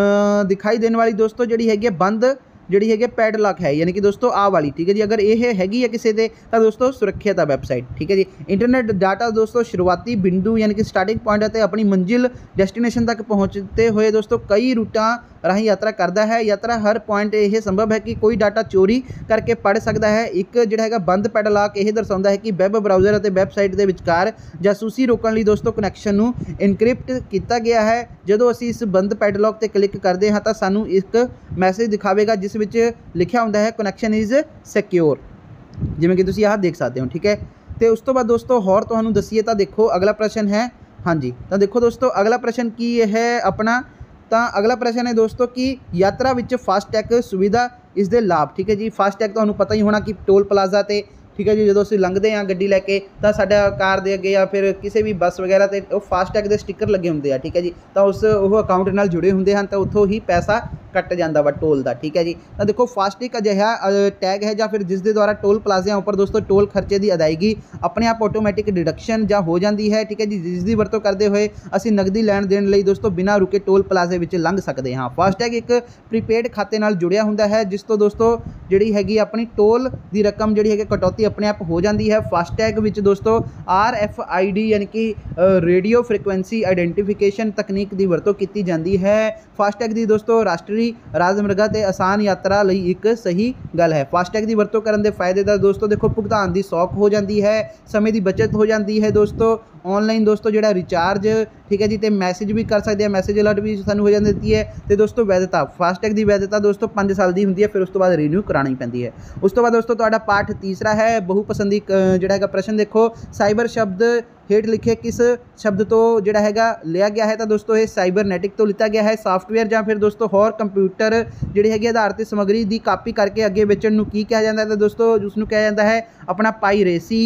ਦਿਖਾਈ ਦੇਣ ਵਾਲੀ ਦੋਸਤੋ ਜਿਹੜੀ ਹੈਗੀ ਬੰਦ ਜਿਹੜੀ ਹੈਗੀ ਪੈਡਲॉक है, यानी कि दोस्तों आ वाली, ठीक है जी। अगर ये हैगी है किसी दे तो दोस्तों सुरक्षित है वैबसाइट, ठीक है जी। इंटरनेट डाटा दोस्तों शुरुआती बिंदु यानी कि स्टार्टिंग पॉइंट है अपनी मंजिल डेस्टिनेशन तक पहुँचते हुए दोस्तों कई रूटा राही यात्रा करता है। यात्रा हर पॉइंट यह संभव है कि कोई डाटा चोरी करके पढ़ सकता है। एक जोड़ा है बंद पैडलॉक यह दर्शाता है कि वैब ब्राउज़र और वैबसाइट के विचकार जासूसी रोकने लिए दोस्तों कनैक्शन नूं इनक्रिप्ट किया गया है। जो असी इस बंद पैडलॉक पर क्लिक करते हैं तो सानू एक मैसेज दिखावेगा जिस विच लिखा होंदा है कनैक्शन इज़ सिक्योर, जिवें कि तुसीं आह देख सकते हो, ठीक है। तो उस तो बाद दोस्तों होर तुहानूं दसीए तो देखो अगला प्रश्न है हाँ जी। तो देखो दोस्तों अगला प्रश्न की है अपना, तो अगला प्रश्न है दोस्तों कि यात्रा विच फास्टैग सुविधा इस दे लाभ, ठीक है जी। फास्टैग तुहानूं पता ही होना कि टोल प्लाजा ते, ठीक है जी, जो असीं लंघदे हाँ गड्डी लैके तो साडा कार दे अगे या फिर किसी भी बस वगैरह ते वो फास्टैग के स्टिकर लगे होंगे हैं, ठीक है जी। तो उस वो अकाउंट नाल जुड़े होंगे हैं तो उत्थों ही पैसा कट जाता वा टोल का, ठीक है जी। तो देखो फास्टैग अजिहा टैग है या फिर जिस दे द्वारा टोल प्लाजिया उपर दोस्तों टोल खर्चे की अदायगी अपने आप ऑटोमैटिक डिडक्शन या हो जाती है, ठीक है जी। जिसकी वरतों करते हुए असीं नकदी लैण देण लई दोस्तों बिना रुके टोल प्लाजे विच लंघ सकते हाँ। फास्टैग एक प्रीपेड खाते नाल जुड़िया हुंदा है जिस तो दोस्तों जिहड़ी हैगी अपनी टोल की रकम जिहड़ी हैगी कटौती अपने आप हो जाती है। फास्टैग विच दोस्तों आर एफ आई डी यानी कि रेडियो फ्रिक्वेंसी आइडेंटिफिकेशन तकनीक की वरतों की जाती है। फास्टैग की दोस्तों राष्ट्रीय राजमार्गां ते आसान यात्रा लई एक सही गल है। फास्टैग की वरतों करने के फायदे दा दोस्तों देखो भुगतान की सौख हो जाती है, समय की बचत हो जाती है दोस्तों, ऑनलाइन दोस्तों जो रिचार्ज, ठीक है जी, तो मैसेज भी कर सकते हैं, मैसेज अलर्ट भी सानू हो जाती है। तो दोस्तों वैधता फास्टैग की वैधता दोस्तों पाँच साल की होंगी है, फिर उस तो बाद रिन्यू करानी पैंदी है। उस तो बाद दोस्तों तुहाडा पाठ तीसरा है बहुपसंदी जोड़ा है प्रश्न देखो साइबर शब्द हेठ लिखे किस शब्द तो जोड़ा है लिया गया है। तो दोस्तों ये साइबरनैटिक तो लिता गया है। सॉफ्टवेयर या फिर दोस्तों होर कंप्यूटर जिहड़ी हैगी आधारित समग्री की कापी करके अगे बेचण नूं की कहा जाता है। तो दोस्तों उसनूं कहा जाता है अपना पायरेसी।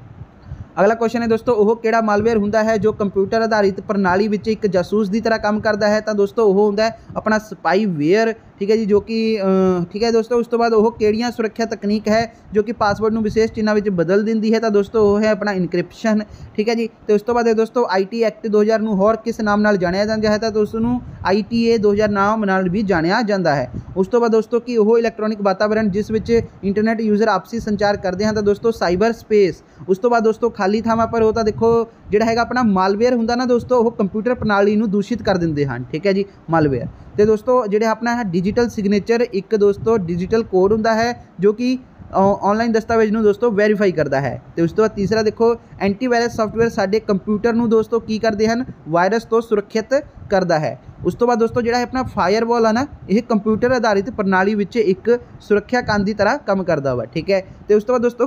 अगला क्वेश्चन है दोस्तों वह किहड़ा मालवेयर हुंदा है जो कंप्यूटर आधारित प्रणाली विच एक जासूस की तरह काम करता है। तो दोस्तों वह हुंदा है अपना स्पाईवेयर, ठीक है जी, जो कि ठीक है दोस्तों। उस तो बाद वो किहड़ियां सुरक्षा तकनीक है जो कि पासवर्ड ਨੂੰ विशेष चिन्हों में बदल देंदी है, तो दोस्तों वो है अपना इनक्रिप्शन, ठीक है जी। तो उस तो बाद दोस्तों आई टी एक्ट दो हज़ार ਨੂੰ ਹੋਰ किस नाम नाल जानिया जाता है, तो उसनूं आई टी ए दो हज़ार नाम नाल भी जानिया जाता है। उस तो बाद दोस्तों कि वो इलैक्ट्रॉनिक वातावरण जिस विच इंटरनेट यूजर आपसी संचार करते हैं, तो दोस्तों साइबर स्पेस। उस तो बाद दोस्तों खाली थावां पर होता देखो जिहड़ा हैगा अपना मालवेयर हुंदा ना दोस्तों, वो कंप्यूटर प्रणाली ਨੂੰ दूषित कर दिंदे हैं, ठीक है जी, मालवेयर। तो दोस्तों जिहड़ा अपना है डिजिटल सिग्नेचर एक दोस्तों डिजिटल कोड हुंदा है जो कि ऑनलाइन दस्तावेज ਨੂੰ दोस्तों वेरीफाई करता है। तो उस तो बाद तीसरा देखो एंटीवायरस सॉफ्टवेयर साडे कंप्यूटर ਨੂੰ दोस्तों की करते हैं, वायरस तो सुरक्षित करता है। उस तो बाद दोस्तों जिहड़ा अपना फायरवॉल है ना, यह कंप्यूटर आधारित प्रणाली विच एक सुरक्षा कंध की तरह काम करता वा, ठीक है। तो उस तो बाद दोस्तों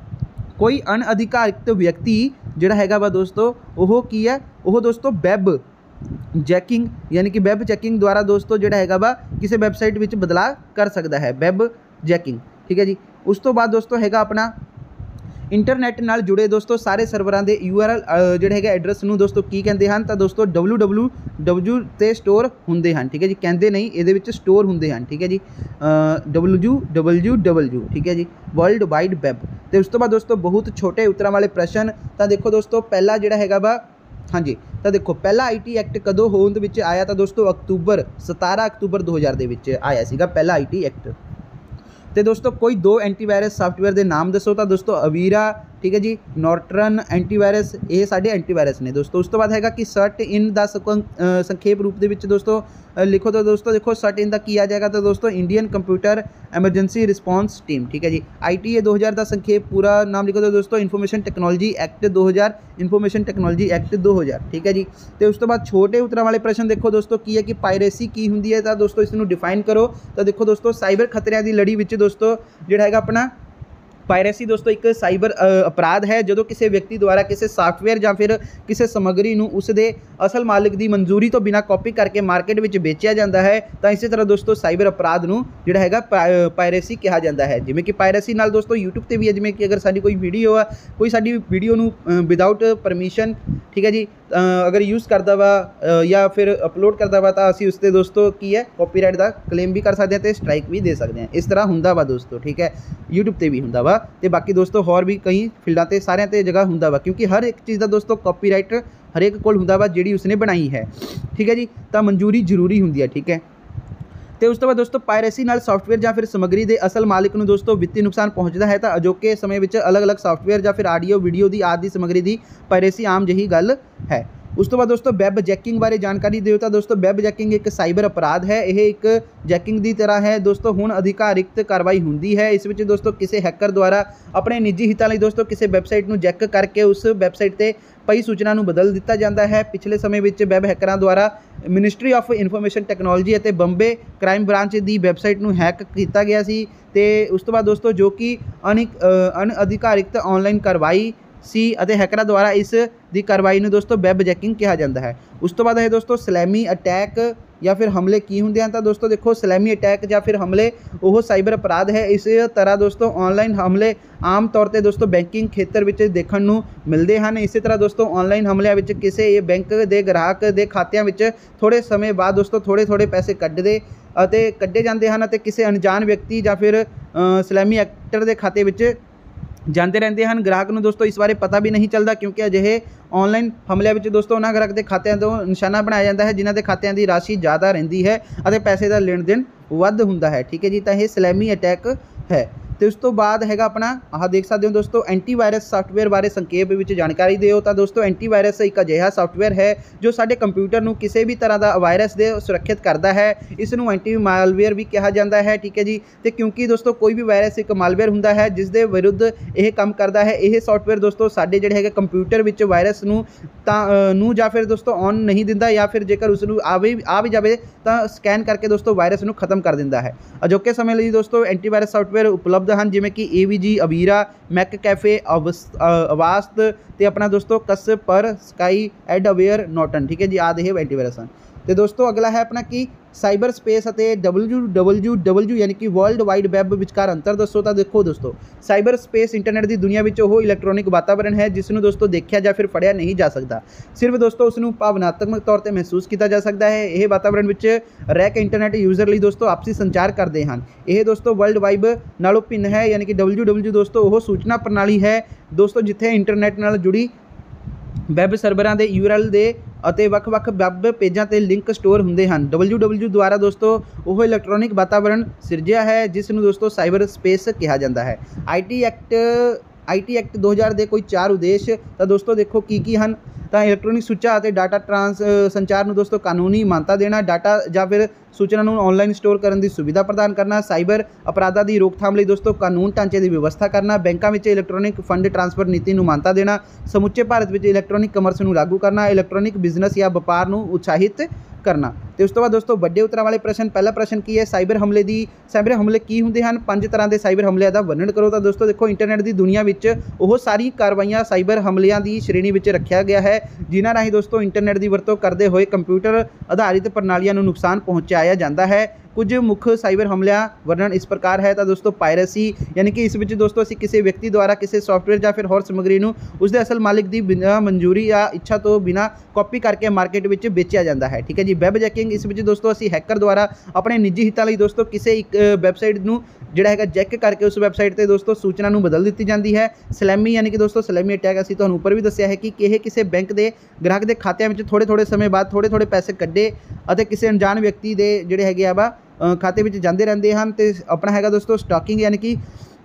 कोई अनअधिकारित व्यक्ति जिहड़ा हैगा वा दोस्तों वो की है, वो दोस्तों वैब जैकिंग यानी कि वैब चैकिंग द्वारा दोस्तों जिहड़ा हैगा वा किसी वैबसाइट विच बदलाव कर सकता है, वैब जैकिंग, ठीक है जी। उस तो बाद दोस्तों हैगा अपना इंटरनेट नाल जुड़े दोस्तों सारे सर्वरां दे यू आर एल जिहड़े हैगे एड्रैस नूं दोस्तों की कहंदे हन, तो दोस्तों डबल्यू डबल्यू डबल्यू ते स्टोर हुंदे हन, ठीक है जी, कहंदे नहीं इहदे विच स्टोर हुंदे हन, ठीक है जी, डबल्यू डबल्यू डबल्यू, ठीक है जी, वर्ल्ड वाइड वैब। तो उस तो बाद दोस्तों बहुत छोटे उत्तरां वाले प्रश्न, तो देखो दोस्तों पहला जिहड़ा हैगा वा हाँ जी, तो देखो पहला आई टी एक्ट कदों होंद विच आया, तो दोस्तों अक्तूबर सतारह अक्तूबर दो हज़ार दे विच आया सीगा पहला आई टी एक्ट। तो दोस्तों कोई दो एंटीवायरस सॉफ्टवेयर के नाम दसो, तो दोस्तों अवीरा, ठीक है जी, नॉर्टन एंटीवायरस, ये साढ़े एंटीवायरस ने दोस्तों। उस तो बाद हैगा कि सर्ट इन द संखेप रूप के विच दोस्तों लिखो, तो दोस्तों देखो सर्ट इन द की आ जाएगा, तो दोस्तों Indian computer emergency response team, ठीक है जी। आई टी ए दो हज़ार का संखेप पूरा नाम लिखो, तो दोस्तों इन्फॉर्मेशन टैक्नोलॉजी एक्ट दो हज़ार, इन्फॉर्मेशन टैक्नोलॉजी एक्ट दो हज़ार, ठीक है जी। तो उस तो बाद छोटे उत्तरां वाले प्रश्न देखो दोस्तों की है कि पायरेसी की हुंदी है, तो दोस्तों इसनूं डिफाइन करो। तो देखो दोस्तों साइबर खतरियां की लड़ी विच दोस्तों जिहड़ा हैगा अपना पायरेसी दोस्तों एक साइबर अपराध है जो किसी व्यक्ति द्वारा किसी सॉफ्टवेयर या फिर किसी समग्री नूं उसदे असल मालिक की मंजूरी तो बिना कॉपी करके मार्केट में बेचिया जाता है, तो इसी तरह दोस्तों साइबर अपराध नूं जिहड़ा हैगा पायरेसी कहा जाता है। जिवें कि पायरेसी नाल दोस्तों यूट्यूब पर भी है, जिवें कि अगर साडी कोई वीडियो आ कोई साडी वीडियो नूं विदाउट परमिशन, ठीक है जी, अगर यूज़ करता वा या फिर अपलोड करता वा, तो असीं उसते दोस्तों की है कॉपीराइट का क्लेम भी कर सकते हैं, तो स्ट्राइक भी दे सकते हैं। इस तरह हुंदा वा दोस्तों, ठीक है, यूट्यूब पर भी हुंदा वा, तो बाकी दोस्तों होर भी कई फील्डां ते सारियां ते जगह हुंदा वा, क्योंकि हर एक चीज़ का दोस्तों कॉपीराइट हरेक कोल हुंदा वा जिहड़ी उसने बनाई है, ठीक है जी, तो मंजूरी जरूरी हुंदी है, ठीक है। तो उस तो बाद दोस्तों पायरेसी नाल सॉफ्टवेयर या फिर समग्री के असल मालिक नूं दोस्तों वित्तीय नुकसान पहुँचता है, तो अजोके समय में अलग अलग सॉफ्टवेयर या फिर आडियो वीडियो की आदि समग्री की पायरेसी आम जही गल है। उस तो बाद दोस्तों वैब जैकिंग बारे जानकारी दिओ, तो दोस्तों वैब जैकिंग एक साइबर अपराध है, यह एक जैकिंग की तरह है दोस्तों। हुण अधिकारित कार्रवाई हुंदी है, इस विच दोस्तों किसी हैकर द्वारा अपने निजी हितां लई दोस्तों किसी वैबसाइट नूं जैक करके उस वैबसाइट ते पई सूचना नूं बदल दिता जाता है। पिछले समय में वैब हैकरां द्वारा मिनिस्ट्री ऑफ इन्फॉर्मेशन टैक्नोलॉजी और बंबे क्राइम ब्रांच की वैबसाइट नूं हैक किया गया सी, ते उस तो बाद दोस्तों जो कि अनिक अनअधिकारित ऑनलाइन कार्रवाई सी अते हैकरां द्वारा इस दी कार्रवाई नूं दोस्तों वैब जैकिंग कहा जाता है। उस तो बाद है दोस्तों सलैमी अटैक या फिर हमले की होंगे हैं, तो दोस्तों देखो सलैमी अटैक या फिर हमले वो साइबर अपराध है। इस तरह दोस्तों ऑनलाइन हमले आम तौर पर दोस्तों बैंकिंग खेतर में देखने नूं मिलते हैं। इस तरह दोस्तों ऑनलाइन हमलों में किसी बैंक के ग्राहक के खात्यां विच थोड़े समय बाद दोस्तों थोड़े थोड़े पैसे कड्ढदे अते कड्ढे जाते हैं, तो किसी अनजान व्यक्ति या फिर सलैमी एक्टर के खाते में जाते रहते हैं। ग्राहक नूं दोस्तों इस बारे पता भी नहीं चलता, क्योंकि अजिहे ऑनलाइन हमलों में दोस्तों उन्होंने ग्राहक के खात्यां तो निशाना बनाया जाता है जिन्हों के खात्यां की राशि ज़्यादा रहिंदी है और पैसे का लेन देन वध हुंदा है, ठीक है जी। तो यह सलैमी अटैक है। तो उस तो बाद हैगा अपना आह देख सकते हो दोस्तों एंटीवायरस सॉफ्टवेयर बारे संक्षेप में जानकारी दिओ। तो दोस्तों एंटीवायरस एक अजिहा सॉफ्टवेयर है जो साडे कंप्यूटर नूं किसी भी तरह का वायरस दे सुरक्षित करता है। इसनूं एंटी मालवेयर भी कहा जाता है, ठीक है जी। तो क्योंकि दोस्तों कोई भी वायरस एक मालवेयर हुंदा है जिस दे विरुद्ध यह काम करता है। यह सॉफ्टवेयर दोस्तों साडे जिहड़े हैगे कंप्यूटर विच वायरस नूं तां नूं जां फिर दोस्तों ऑन नहीं दिंदा, या फिर जेकर उसनूं आवे आ भी जाए तो स्कैन करके दोस्तों वायरस नूं खत्म कर दिंदा है। अजोके समय लई दोस्तों एंटीवायरस सॉफ्टवेयर उपलब्ध हैं, जिवें कि A V G, Avira, McAfee, Avast ते अपना दोस्तों Kaspersky, ad aware, Norton, ठीक है जी, आदि है एंटीवायरस हैं। तो दोस्तों अगला है अपना कि साइबर स्पेस ਅਤੇ डबल्यू डबल्यू डबल्यू यानी कि वर्ल्ड वाइड वैब विचकार अंतर दसो। तो देखो दोस्तों साइबर स्पेस इंटरनेट की दुनिया में वो इलैक्ट्रॉनिक वातावरण है जिसनों दोस्तों देखा या फिर फड़िया नहीं जा सकता, सिर्फ दोस्तों उसनों भावनात्मक तौर पर महसूस किया जा सकता है। यह वातावरण में रह के इंटरनेट यूजर लिए दोस्तों आपसी संचार करते हैं। यह दोस्तों वर्ल्ड वाइब नालों भिन्न है, यानी कि डबल्यू डबल्यू दोस्तों वो सूचना प्रणाली है दोस्तों जिथे इंटरनेट नाल जुड़ी वैब सर्वरां दे यू आर एल दे ਅਤੇ ਵੱਖ-ਵੱਖ ਵੈਬ पेजां ਤੇ लिंक स्टोर ਹੁੰਦੇ ਹਨ। डबल्यू डबल्यू द्वारा दोस्तों ਉਹ इलैक्ट्रॉनिक वातावरण ਸਿਰਜਿਆ है जिसनों दोस्तों साइबर स्पेस कहा जाता है। I T act I T act दो हज़ार के कोई चार उद्देश्य तो दोस्तों देखो की की हैं। तो इलैक्ट्रॉनिक सूचा और डाटा ट्रांस संचार में दोस्तों कानूनी मानता देना, डाटा या फिर सूचना को ऑनलाइन स्टोर करने की सुविधा प्रदान करना, साइबर अपराधों की रोकथाम लिए दोस्तों कानून ढांचे की व्यवस्था करना, बैंकों में इलैक्ट्रॉनिक फंड ट्रांसफर नीति को मानता देना, समुचे भारत में इलैक्ट्रॉनिक कमर्स को लागू करना, इलैक्ट्रॉनिक बिजनेस या व्यापार को उत्साहित करना। तो उस तो बाद दोस्तों बड़े उत्तरां वाले प्रश्न, पहला प्रश्न की है साइबर हमले की साइबर हमले की होंगे हैं, पांच तरह के साइबर हमलों का वर्णन करो। तो दोस्तों देखो इंटरनेट की दुनिया में वो सारी कार्रवाइयां साइबर हमलों की श्रेणी में रखा गया है जिन्हों राही दोस्तों इंटरनेट की वरतों करते हुए कंप्यूटर आधारित प्रणालियों को नुकसान पहुँचाया जाता है। कुछ मुख्य साइबर हमलों वर्णन इस प्रकार है। तो दोस्तों पायरेसी यानी कि इस विच दोस्तों असीं किसी व्यक्ति द्वारा किसी सॉफ्टवेयर या फिर होर समग्री नूं उसके असल मालिक की बिना मंजूरी या इच्छा तो बिना कॉपी करके मार्केट में बेचिया जाता है। ठीक है जी। वैब जैकिंग इस विच दोस्तों असीं हैकर द्वारा अपने निजी हितों लई दोस्तों किसी एक वैबसाइट नूं जिहड़ा हैगा जैक करके उस वैबसाइट पर दोस्तों सूचना नूं बदल दी जाती है। सलैमी यानी कि दोस्तों सलैमी अटैक असीं तुहानूं उपर भी दस्सिया है कि यह किसी बैंक के ग्राहक के खात्यां विच थोड़े थोड़े समय बाद थोड़े थोड़े पैसे कड्डे अते किसी अनजान व्यक्ति के जिहड़े हैगे आ वा खाते में जाते रहते हैं। तो अपना है दोस्तों स्टॉकिंग यानी कि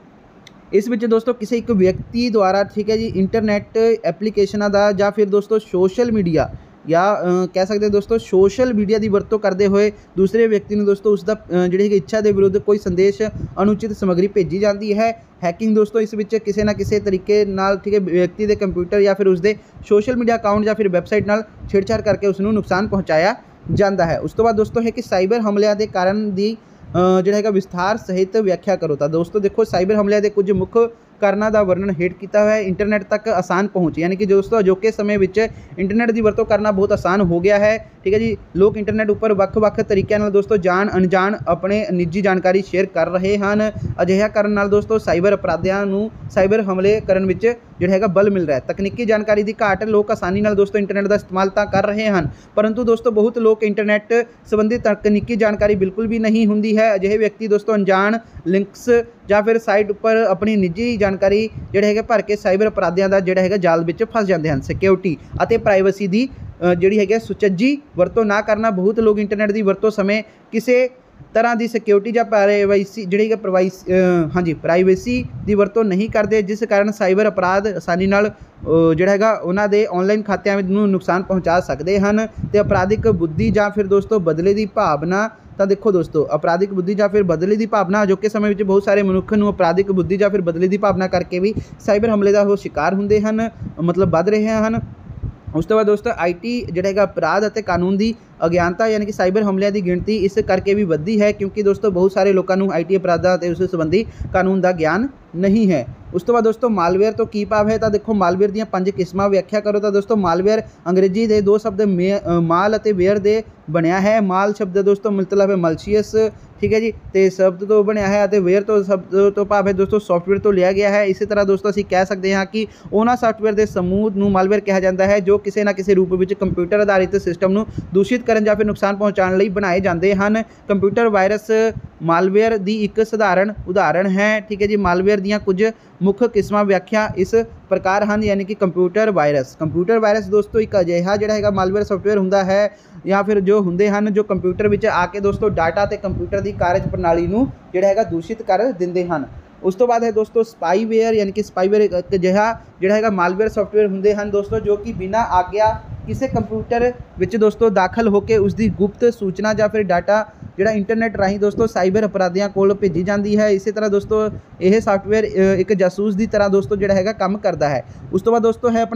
इस विच दोस्तों किसी एक व्यक्ति द्वारा ठीक है जी इंटरनेट एप्लीकेशनों का या फिर दोस्तों सोशल मीडिया या कह सकते हैं दोस्तों सोशल मीडिया की वरतों करते हुए दूसरे व्यक्ति ने दोस्तों उसका जिहड़ी इच्छा के विरुद्ध कोई संदेश अनुचित समग्री भेजी जाती है। हैकिंग दोस्तों इस विच किसी ना किसी तरीके नाल ठीक है व्यक्ति के कंप्यूटर या फिर उसके सोशल मीडिया अकाउंट या फिर वैबसाइट नाल छेड़छाड़ करके उसनूं नुकसान पहुँचाया जाता है। उस तो बाद दोस्तों है कि साइबर हमलों के कारण की जिहड़ा है विस्तार सहित व्याख्या करो। तो दोस्तों देखो साइबर हमलों के कुछ मुख्य कारणों का वर्णन हेठ किया हुआ है। इंटरनेट तक आसान पहुँच यानी कि दोस्तों अजोके समय में इंटरनेट की वरतों करना बहुत आसान हो गया है। ठीक है जी। लोग इंटरनेट उपर ਵੱਖ-ਵੱਖ तरीकों नाल दोस्तों जान अनजान अपने निजी जानकारी शेयर कर रहे हैं। अजिहा करन नाल दोस्तों साइबर अपराधियों नूं साइबर हमले करन विच जिहड़ा हैगा बल मिल रहा है। तकनीकी जानकारी की घाट लोग आसानी नाल दोस्तों इंटरनेट का इस्तेमाल तो कर रहे हैं परंतु दोस्तों बहुत लोग इंटरनेट संबंधी तकनीकी जानकारी बिल्कुल भी नहीं होंदी है। अजिहे व्यक्ति दोस्तों अनजान लिंक्स या फिर साइट पर अपनी निजी जानकारी जिहड़े हैगे भर के साइबर अपराधियों का जिहड़ा हैगा जाल विच फस जाते हैं। सिक्योरिटी और प्राइवेसी की जिहड़ी हैगी सुचज्जी वरतों ना करना, बहुत लोग इंटरनेट की वरतों समय किसी तरह की सिक्योरिटी या प्राइवेसी जिहड़ी प्राइवेसी हाँ जी प्राइवेसी की वरतों नहीं करते जिस कारण साइबर अपराध आसानी नाल जिहड़ा हैगा उन्हां दे ऑनलाइन खात्यां नूं नुकसान पहुँचा सकते हैं। तो अपराधिक बुद्धि या फिर दोस्तों बदले की भावना तो देखो दोस्तों अपराधिक बुद्धि या फिर बदले की भावना अजोके समय में बहुत सारे मनुख नूं अपराधिक बुद्धि या फिर बदले की भावना करके भी साइबर हमले का वो शिकार होंदे हैं, मतलब बढ़ रहे हैं। उस तो बाद दोस्तों आई टी जिहड़ा हैगा अपराध और कानून की अज्ञानता यानी कि साइबर हमलों की गिणती इस करके भी वधी है क्योंकि दोस्तों बहुत सारे लोगों को आई टी अपराधों और उस संबंधी कानून का ज्ञान नहीं है। उस तो बाद दोस्तों मालवेयर तो की भाव है। तो देखो मालवेयर दी पांच किस्मां व्याख्या करो। तो दोस्तों मालवेयर अंग्रेजी के दो शब्द माल और वेयर दे बनया है। माल शब्द दोस्तों मतलब है मलशीयस ठीक है जी, तो शब्द तो बनया है तो वेयर तो शब्द तो भाव है दोस्तों सॉफ्टवेयर तो लिया गया है। इसी तरह दोस्तों असीं कह सकते हैं कि उन्होंने सॉफ्टवेयर के समूह नूं मालवेयर कहा जाता है जो किसी ना किसी रूप में कंप्यूटर आधारित सिस्टम नूं दूषित करन या फिर नुकसान पहुँचाने लई बनाए जाते हैं। कंप्यूटर वायरस मालवेयर की एक साधारण उदाहरण है। ठीक है जी। मालवेयर दी कुछ मुख्य किस्मां व्याख्या इस प्रकार हैं यानी कि कंप्यूटर वायरस कंप्यूटर वायरस दोस्तों एक अजिहा जिहड़ा हैगा मालवेयर सॉफ्टवेयर हुंदा है या फिर जो हुंदे हैं जो कंप्यूटर विच आके दोस्तों डाटा ते कंप्यूटर की कार्य प्रणाली नूं जिहड़ा हैगा दूषित कर दिंदे हैं। उस तो बाद है दोस्तों स्पाईवेयर यानी कि स्पाईवेयर एक अजिहा जिहड़ा हैगा मालवेयर सॉफ्टवेयर हुंदे हैं दोस्तों जो कि बिना आग्या किसी कंप्यूटर विच दोस्तों दाखिल होकर उसकी गुप्त सूचना या फिर डाटा जिहड़ा इंटरनेट राही दोस्तों साइबर अपराधियों कोल भेजी जाती है। इसी तरह दोस्तों यह सॉफ्टवेयर एक जासूस की तरह दोस्तों जिहड़ा हैगा काम करता है। उस तो बाद दोस्तों है अपना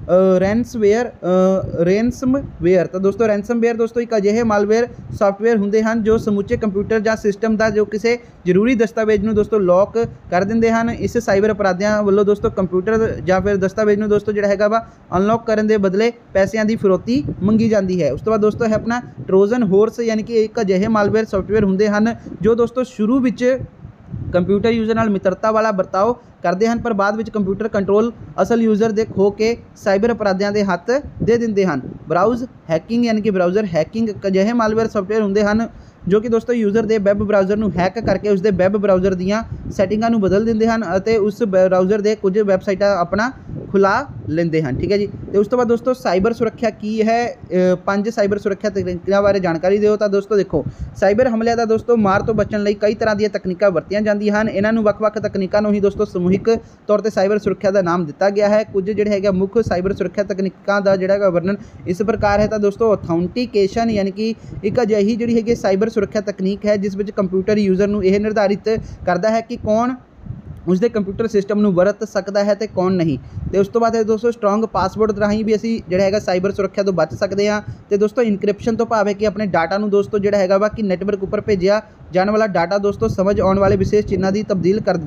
ਰੈਂਸਵੇਅਰ ਰੈਂਸਮਵੇਅਰ। ਤਾਂ ਦੋਸਤੋ ਰੈਂਸਮਵੇਅਰ ਦੋਸਤੋ ਇੱਕ ਅਜਿਹੇ ਮਾਲਵੇਅਰ ਸੌਫਟਵੇਅਰ ਹੁੰਦੇ ਹਨ ਜੋ ਸਮੁੱਚੇ ਕੰਪਿਊਟਰ ਜਾਂ ਸਿਸਟਮ ਦਾ ਜੋ ਕਿਸੇ ਜ਼ਰੂਰੀ ਦਸਤਾਵੇਜ਼ ਨੂੰ ਦੋਸਤੋ ਲੌਕ ਕਰ ਦਿੰਦੇ ਹਨ। ਇਸ ਸਾਈਬਰ ਅਪਰਾਧੀਆਂ ਵੱਲੋਂ ਦੋਸਤੋ ਕੰਪਿਊਟਰ ਜਾਂ ਫਿਰ ਦਸਤਾਵੇਜ਼ ਨੂੰ ਦੋਸਤੋ ਜਿਹੜਾ ਹੈਗਾ ਵਾ ਅਨਲੌਕ ਕਰਨ ਦੇ ਬਦਲੇ ਪੈਸਿਆਂ ਦੀ ਫਿਰੌਤੀ ਮੰਗੀ ਜਾਂਦੀ ਹੈ। ਉਸ ਤੋਂ ਬਾਅਦ ਦੋਸਤੋ ਹੈ ਆਪਣਾ ਟਰੋਜਨ ਹੋਰਸ, ਯਾਨੀ ਕਿ ਇੱਕ ਅਜਿਹੇ ਮਾਲਵੇਅਰ ਸੌਫਟਵੇਅਰ ਹੁੰਦੇ ਹਨ ਜੋ ਦੋਸਤੋ ਸ਼ੁਰੂ ਵਿੱਚ ਕੰਪਿਊਟਰ ਯੂਜ਼ਰ ਨਾਲ ਮਿੱਤਰਤਾ ਵਾਲਾ ਵਰਤਾਓ ਕਰਦੇ ਹਨ, ਪਰ ਬਾਅਦ ਵਿੱਚ ਕੰਪਿਊਟਰ ਕੰਟਰੋਲ ਅਸਲ ਯੂਜ਼ਰ ਦੇ ਖੋ ਕੇ ਸਾਈਬਰ ਅਪਰਾਧੀਆਂ ਦੇ ਹੱਥ ਦੇ ਦਿੰਦੇ ਹਨ। ਬਰਾਊਜ਼ ਹੈਕਿੰਗ, ਯਾਨੀ ਕਿ ਬਰਾਊਜ਼ਰ ਹੈਕਿੰਗ ਅਜਿਹੇ ਮਾਲਵੇਅਰ ਸੌਫਟਵੇਅਰ ਹੁੰਦੇ ਹਨ ਜੋ ਕਿ ਦੋਸਤੋ ਯੂਜ਼ਰ ਦੇ ਵੈਬ ਬਰਾਊਜ਼ਰ ਨੂੰ ਹੈਕ ਕਰਕੇ ਉਸਦੇ ਵੈਬ ਬਰਾਊਜ਼ਰ ਦੀਆਂ ਸੈਟਿੰਗਾਂ ਨੂੰ ਬਦਲ ਦਿੰਦੇ ਹਨ ਅਤੇ ਉਸ ਬਰਾਊਜ਼ਰ ਦੇ ਕੁਝ ਵੈਬਸਾਈਟਾਂ ਆਪਣਾ ਖੁਲਾ ਲੈਂਦੇ ਹਨ। ਠੀਕ ਹੈ ਜੀ। ਤੇ ਉਸ ਤੋਂ ਬਾਅਦ ਦੋਸਤੋ ਸਾਈਬਰ ਸੁਰੱਖਿਆ ਕੀ ਹੈ, ਪੰਜ ਸਾਈਬਰ ਸੁਰੱਖਿਆ ਤਕਨੀਕਾਂ ਬਾਰੇ ਜਾਣਕਾਰੀ ਦਿਓ। ਤਾਂ ਦੋਸਤੋ ਦੇਖੋ, ਸਾਈਬਰ ਹਮਲਿਆਂ ਦਾ ਦੋਸਤੋ ਮਾਰ ਤੋਂ ਬਚਣ ਲਈ ਕਈ ਤਰ੍ਹਾਂ ਦੀਆਂ ਤਕਨੀਕਾਂ ਵਰਤੀਆਂ ਜਾਂਦੀਆਂ ਹਨ। ਇਹਨਾਂ ਨੂੰ ਵੱਖ-ਵੱਖ ਤਕਨੀਕਾਂ ਨੂੰ ਹੀ ਦੋਸਤੋ ਸਮੂਹਿਕ ਤੌਰ ਤੇ ਸਾਈਬਰ ਸੁਰੱਖਿਆ ਦਾ ਨਾਮ ਦਿੱਤਾ ਗਿਆ ਹੈ। ਕੁਝ ਜਿਹੜੇ ਹੈਗਾ ਮੁੱਖ ਸਾਈਬਰ ਸੁਰੱਖਿਆ ਤਕਨੀਕਾਂ ਦਾ ਜਿਹੜਾ ਹੈਗਾ ਵਰਣਨ ਇਸ ਪ੍ਰਕਾਰ ਹੈ। ਤਾਂ ਦੋਸਤੋ ਅਥੈਂਟੀਕੇਸ਼ਨ, ਯਾਨੀ ਕਿ ਇੱਕ ਅਜਿਹੀ ਜਿਹੜੀ ਹੈਗੀ ਸਾਈਬਰ ਸੁਰੱਖਿਆ ਤਕਨੀਕ ਹੈ ਜਿਸ ਵਿੱਚ ਕੰਪਿਊਟਰ ਯੂਜ਼ਰ ਨੂੰ ਇਹ ਨਿਰਧਾਰਿਤ ਕਰਦਾ ਹੈ ਕਿ ਕੌਣ ਉਸਦੇ ਕੰਪਿਊਟਰ ਸਿਸਟਮ ਨੂੰ ਵਰਤ ਸਕਦਾ ਹੈ ਤੇ ਕੌਣ ਨਹੀਂ। ਤੇ ਉਸ ਤੋਂ ਬਾਅਦ ਹੈ ਦੋਸਤੋ ਸਟਰੋਂਗ ਪਾਸਵਰਡ ਰਾਹੀਂ ਵੀ ਅਸੀਂ ਜਿਹੜਾ ਹੈਗਾ ਸਾਈਬਰ ਸੁਰੱਖਿਆ ਤੋਂ ਬਚ ਸਕਦੇ ਹਾਂ। ਤੇ ਦੋਸਤੋ ਇਨਕ੍ਰਿਪਸ਼ਨ ਤੋਂ ਭਾਵ ਹੈ ਕਿ ਆਪਣੇ ਡਾਟਾ ਨੂੰ ਦੋਸਤੋ ਜਿਹੜਾ ਹੈਗਾ ਵਾ ਕਿ ਨੈਟਵਰਕ ਉੱਪਰ ਭੇਜਿਆ ਜਾਣ ਵਾਲਾ ਡਾਟਾ ਦੋਸਤੋ ਸਮਝ ਆਉਣ ਵਾਲੇ ਵਿਸ਼ੇਸ਼ ਚਿੰਨ੍ਹਾਂ ਦੀ ਤਬਦੀਲ ਕਰ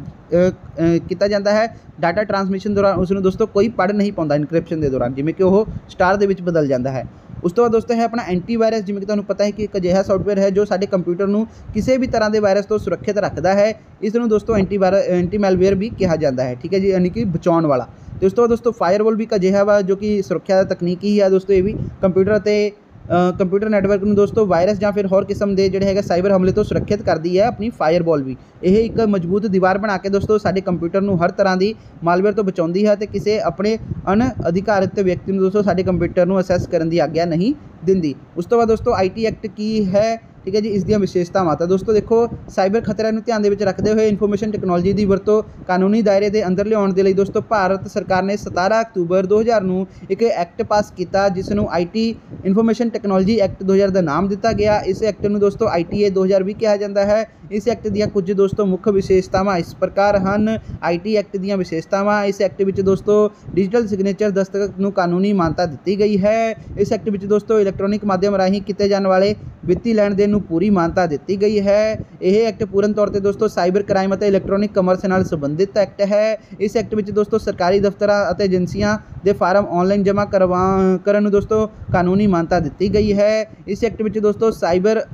ਕੀਤਾ ਜਾਂਦਾ ਹੈ। ਡਾਟਾ ਟਰਾਂਸਮਿਸ਼ਨ ਦੌਰਾਨ ਉਸ ਨੂੰ ਦੋਸਤੋ ਕੋਈ ਪੜ੍ਹ ਨਹੀਂ ਪਾਉਂਦਾ ਇਨਕ੍ਰਿਪਸ਼ਨ ਦੇ ਦੌਰਾਨ, ਜਿਵੇਂ ਕਿ ਉਹ ਸਟਾਰ ਦੇ ਵਿੱਚ ਬਦਲ ਜਾਂਦਾ ਹੈ। ਉਸ ਤੋਂ ਬਾਅਦ ਦੋਸਤੋ ਹੈ ਆਪਣਾ ਐਂਟੀਵਾਇਰਸ, ਜਿਵੇਂ ਕਿ ਤੁਹਾਨੂੰ ਪਤਾ ਹੈ ਕਿ ਇੱਕ ਅਜਿਹਾ ਸੌਫਟਵੇਅਰ ਹੈ ਜੋ ਸਾਡੇ ਕੰਪਿਊਟਰ ਨੂੰ ਕਿਸੇ ਵੀ ਤਰ੍ਹਾਂ ਦੇ ਵਾਇਰਸ ਤੋਂ ਸੁਰੱਖਿਅਤ ਰੱਖਦਾ ਹੈ। ਇਸ ਨੂੰ ਦੋਸਤੋ ਐਂਟੀਵਾਇਰਸ ਐਂਟੀ ਮੈਲਵੇਅਰ ਵੀ ਕਿਹਾ ਜਾਂਦਾ ਹੈ। ਠੀਕ ਹੈ ਜੀ, ਯਾਨੀ ਕਿ ਬਚਾਉਣ ਵਾਲਾ। ਤੇ ਉਸ ਤੋਂ ਬਾਅਦ ਦੋਸਤੋ ਫਾਇਰਵਾਲ ਵੀ ਇੱਕ ਅਜਿਹਾ ਵਾ ਜੋ ਕਿ ਸੁਰੱਖਿਆ ਤਕਨੀਕ ਹੀ ਹੈ ਦੋਸਤੋ। ਇਹ ਵੀ ਕੰਪਿਊਟਰ ਅਤੇ ਕੰਪਿਊਟਰ ਨੈਟਵਰਕ ਨੂੰ ਦੋਸਤੋ ਵਾਇਰਸ ਜਾਂ ਫਿਰ ਹੋਰ ਕਿਸਮ ਦੇ ਜਿਹੜੇ ਹੈਗਾ ਸਾਈਬਰ ਹਮਲੇ ਤੋਂ ਸੁਰੱਖਿਅਤ ਕਰਦੀ ਹੈ ਆਪਣੀ ਫਾਇਰਵਾਲ ਵੀ। ਇਹ ਇੱਕ ਮਜ਼ਬੂਤ ਦੀਵਾਰ ਬਣਾ ਕੇ ਦੋਸਤੋ ਸਾਡੇ ਕੰਪਿਊਟਰ ਨੂੰ ਹਰ ਤਰ੍ਹਾਂ ਦੀ ਮਾਲਵੇਅਰ ਤੋਂ ਬਚਾਉਂਦੀ ਹੈ ਤੇ ਕਿਸੇ ਆਪਣੇ ਅਣਅਧਿਕਾਰਿਤ ਵਿਅਕਤੀ ਨੂੰ ਦੋਸਤੋ ਸਾਡੇ ਕੰਪਿਊਟਰ ਨੂੰ ਅਸੈਸ ਕਰਨ ਦੀ ਆਗਿਆ ਨਹੀਂ ਦਿੰਦੀ। ਉਸ ਤੋਂ ਬਾਅਦ ਦੋਸਤੋ ਆਈ ਟੀ ਐਕਟ ਕੀ ਹੈ, ਠੀਕ ਹੈ ਜੀ, ਇਸ ਦੀਆਂ ਵਿਸ਼ੇਸ਼ਤਾਵਾਂ। ਤਾਂ ਦੋਸਤੋ ਦੇਖੋ, ਸਾਈਬਰ ਖਤਰਿਆਂ ਨੂੰ ਧਿਆਨ ਦੇ ਵਿੱਚ ਰੱਖਦੇ ਹੋਏ ਇਨਫੋਰਮੇਸ਼ਨ ਟੈਕਨੋਲੋਜੀ ਦੀ ਵਰਤੋਂ ਕਾਨੂੰਨੀ ਦਾਇਰੇ ਦੇ ਅੰਦਰ ਲਿਆਉਣ ਦੇ ਲਈ ਦੋਸਤੋ ਭਾਰਤ ਸਰਕਾਰ ਨੇ ਸਤਾਰਾਂ ਅਕਤੂਬਰ ਦੋ ਹਜ਼ਾਰ ਨੂੰ ਇੱਕ ਐਕਟ ਪਾਸ ਕੀਤਾ ਜਿਸ ਨੂੰ I T information technology act ਦੋ ਹਜ਼ਾਰ ਦਾ ਨਾਮ ਦਿੱਤਾ ਗਿਆ। ਇਸ ਐਕਟ ਨੂੰ ਦੋਸਤੋ ਆਈ ਟੀ ਏ ਦੋ ਹਜ਼ਾਰ ਵੀ ਕਿਹਾ ਜਾਂਦਾ ਹੈ। ਇਸ ਐਕਟ ਦੀਆਂ ਕੁਝ ਦੋਸਤੋ ਮੁੱਖ ਵਿਸ਼ੇਸ਼ਤਾਵਾਂ ਇਸ ਪ੍ਰਕਾਰ ਹਨ। ਆਈ ਟੀ ਐਕਟ ਦੀਆਂ ਵਿਸ਼ੇਸ਼ਤਾਵਾਂ, ਇਸ ਐਕਟ ਵਿੱਚ ਦੋਸਤੋ ਡਿਜੀਟਲ ਸਿਗਨੇਚਰ ਦਸਤਖਤ ਨੂੰ ਕਾਨੂੰਨੀ ਮਾਨਤਾ ਦਿੱਤੀ ਗਈ ਹੈ। ਇਸ ਐਕਟ ਵਿੱਚ ਦੋਸਤੋ ਇਲੈਕਟ੍ਰੋਨਿਕ ਮਾਧਿਅਮ ਰਾਹੀਂ ਕੀਤੇ ਜਾਣ ਵਾਲੇ ਵਿੱਤੀ ਲੈਣ ਦੇਣ ਨੂੰ ਪੂਰੀ ਮਾਨਤਾ ਦਿੱਤੀ ਗਈ ਹੈ। ਇਹ ਐਕਟ ਪੂਰਨ ਤੌਰ ਤੇ ਦੋਸਤੋ ਸਾਈਬਰ ਕ੍ਰਾਈਮ ਅਤੇ ਇਲੈਕਟ੍ਰੋਨਿਕ ਕਮਰਸ ਨਾਲ ਸੰਬੰਧਿਤ ਐਕਟ ਹੈ। ਇਸ ਐਕਟ ਵਿੱਚ ਦੋਸਤੋ ਸਰਕਾਰੀ ਦਫ਼ਤਰਾਂ ਅਤੇ ਏਜੰਸੀਆਂ ਦੇ ਫਾਰਮ ਆਨਲਾਈਨ ਜਮ੍ਹਾਂ ਕਰਵਾ ਕਰਨ ਨੂੰ ਦੋਸਤੋ ਕਾਨੂੰਨੀ ਮਾਨਤਾ ਦਿੱਤੀ ਗਈ ਹੈ। ਇਸ ਐਕਟ ਵਿੱਚ ਦੋਸਤੋ ਸਾਈਬਰ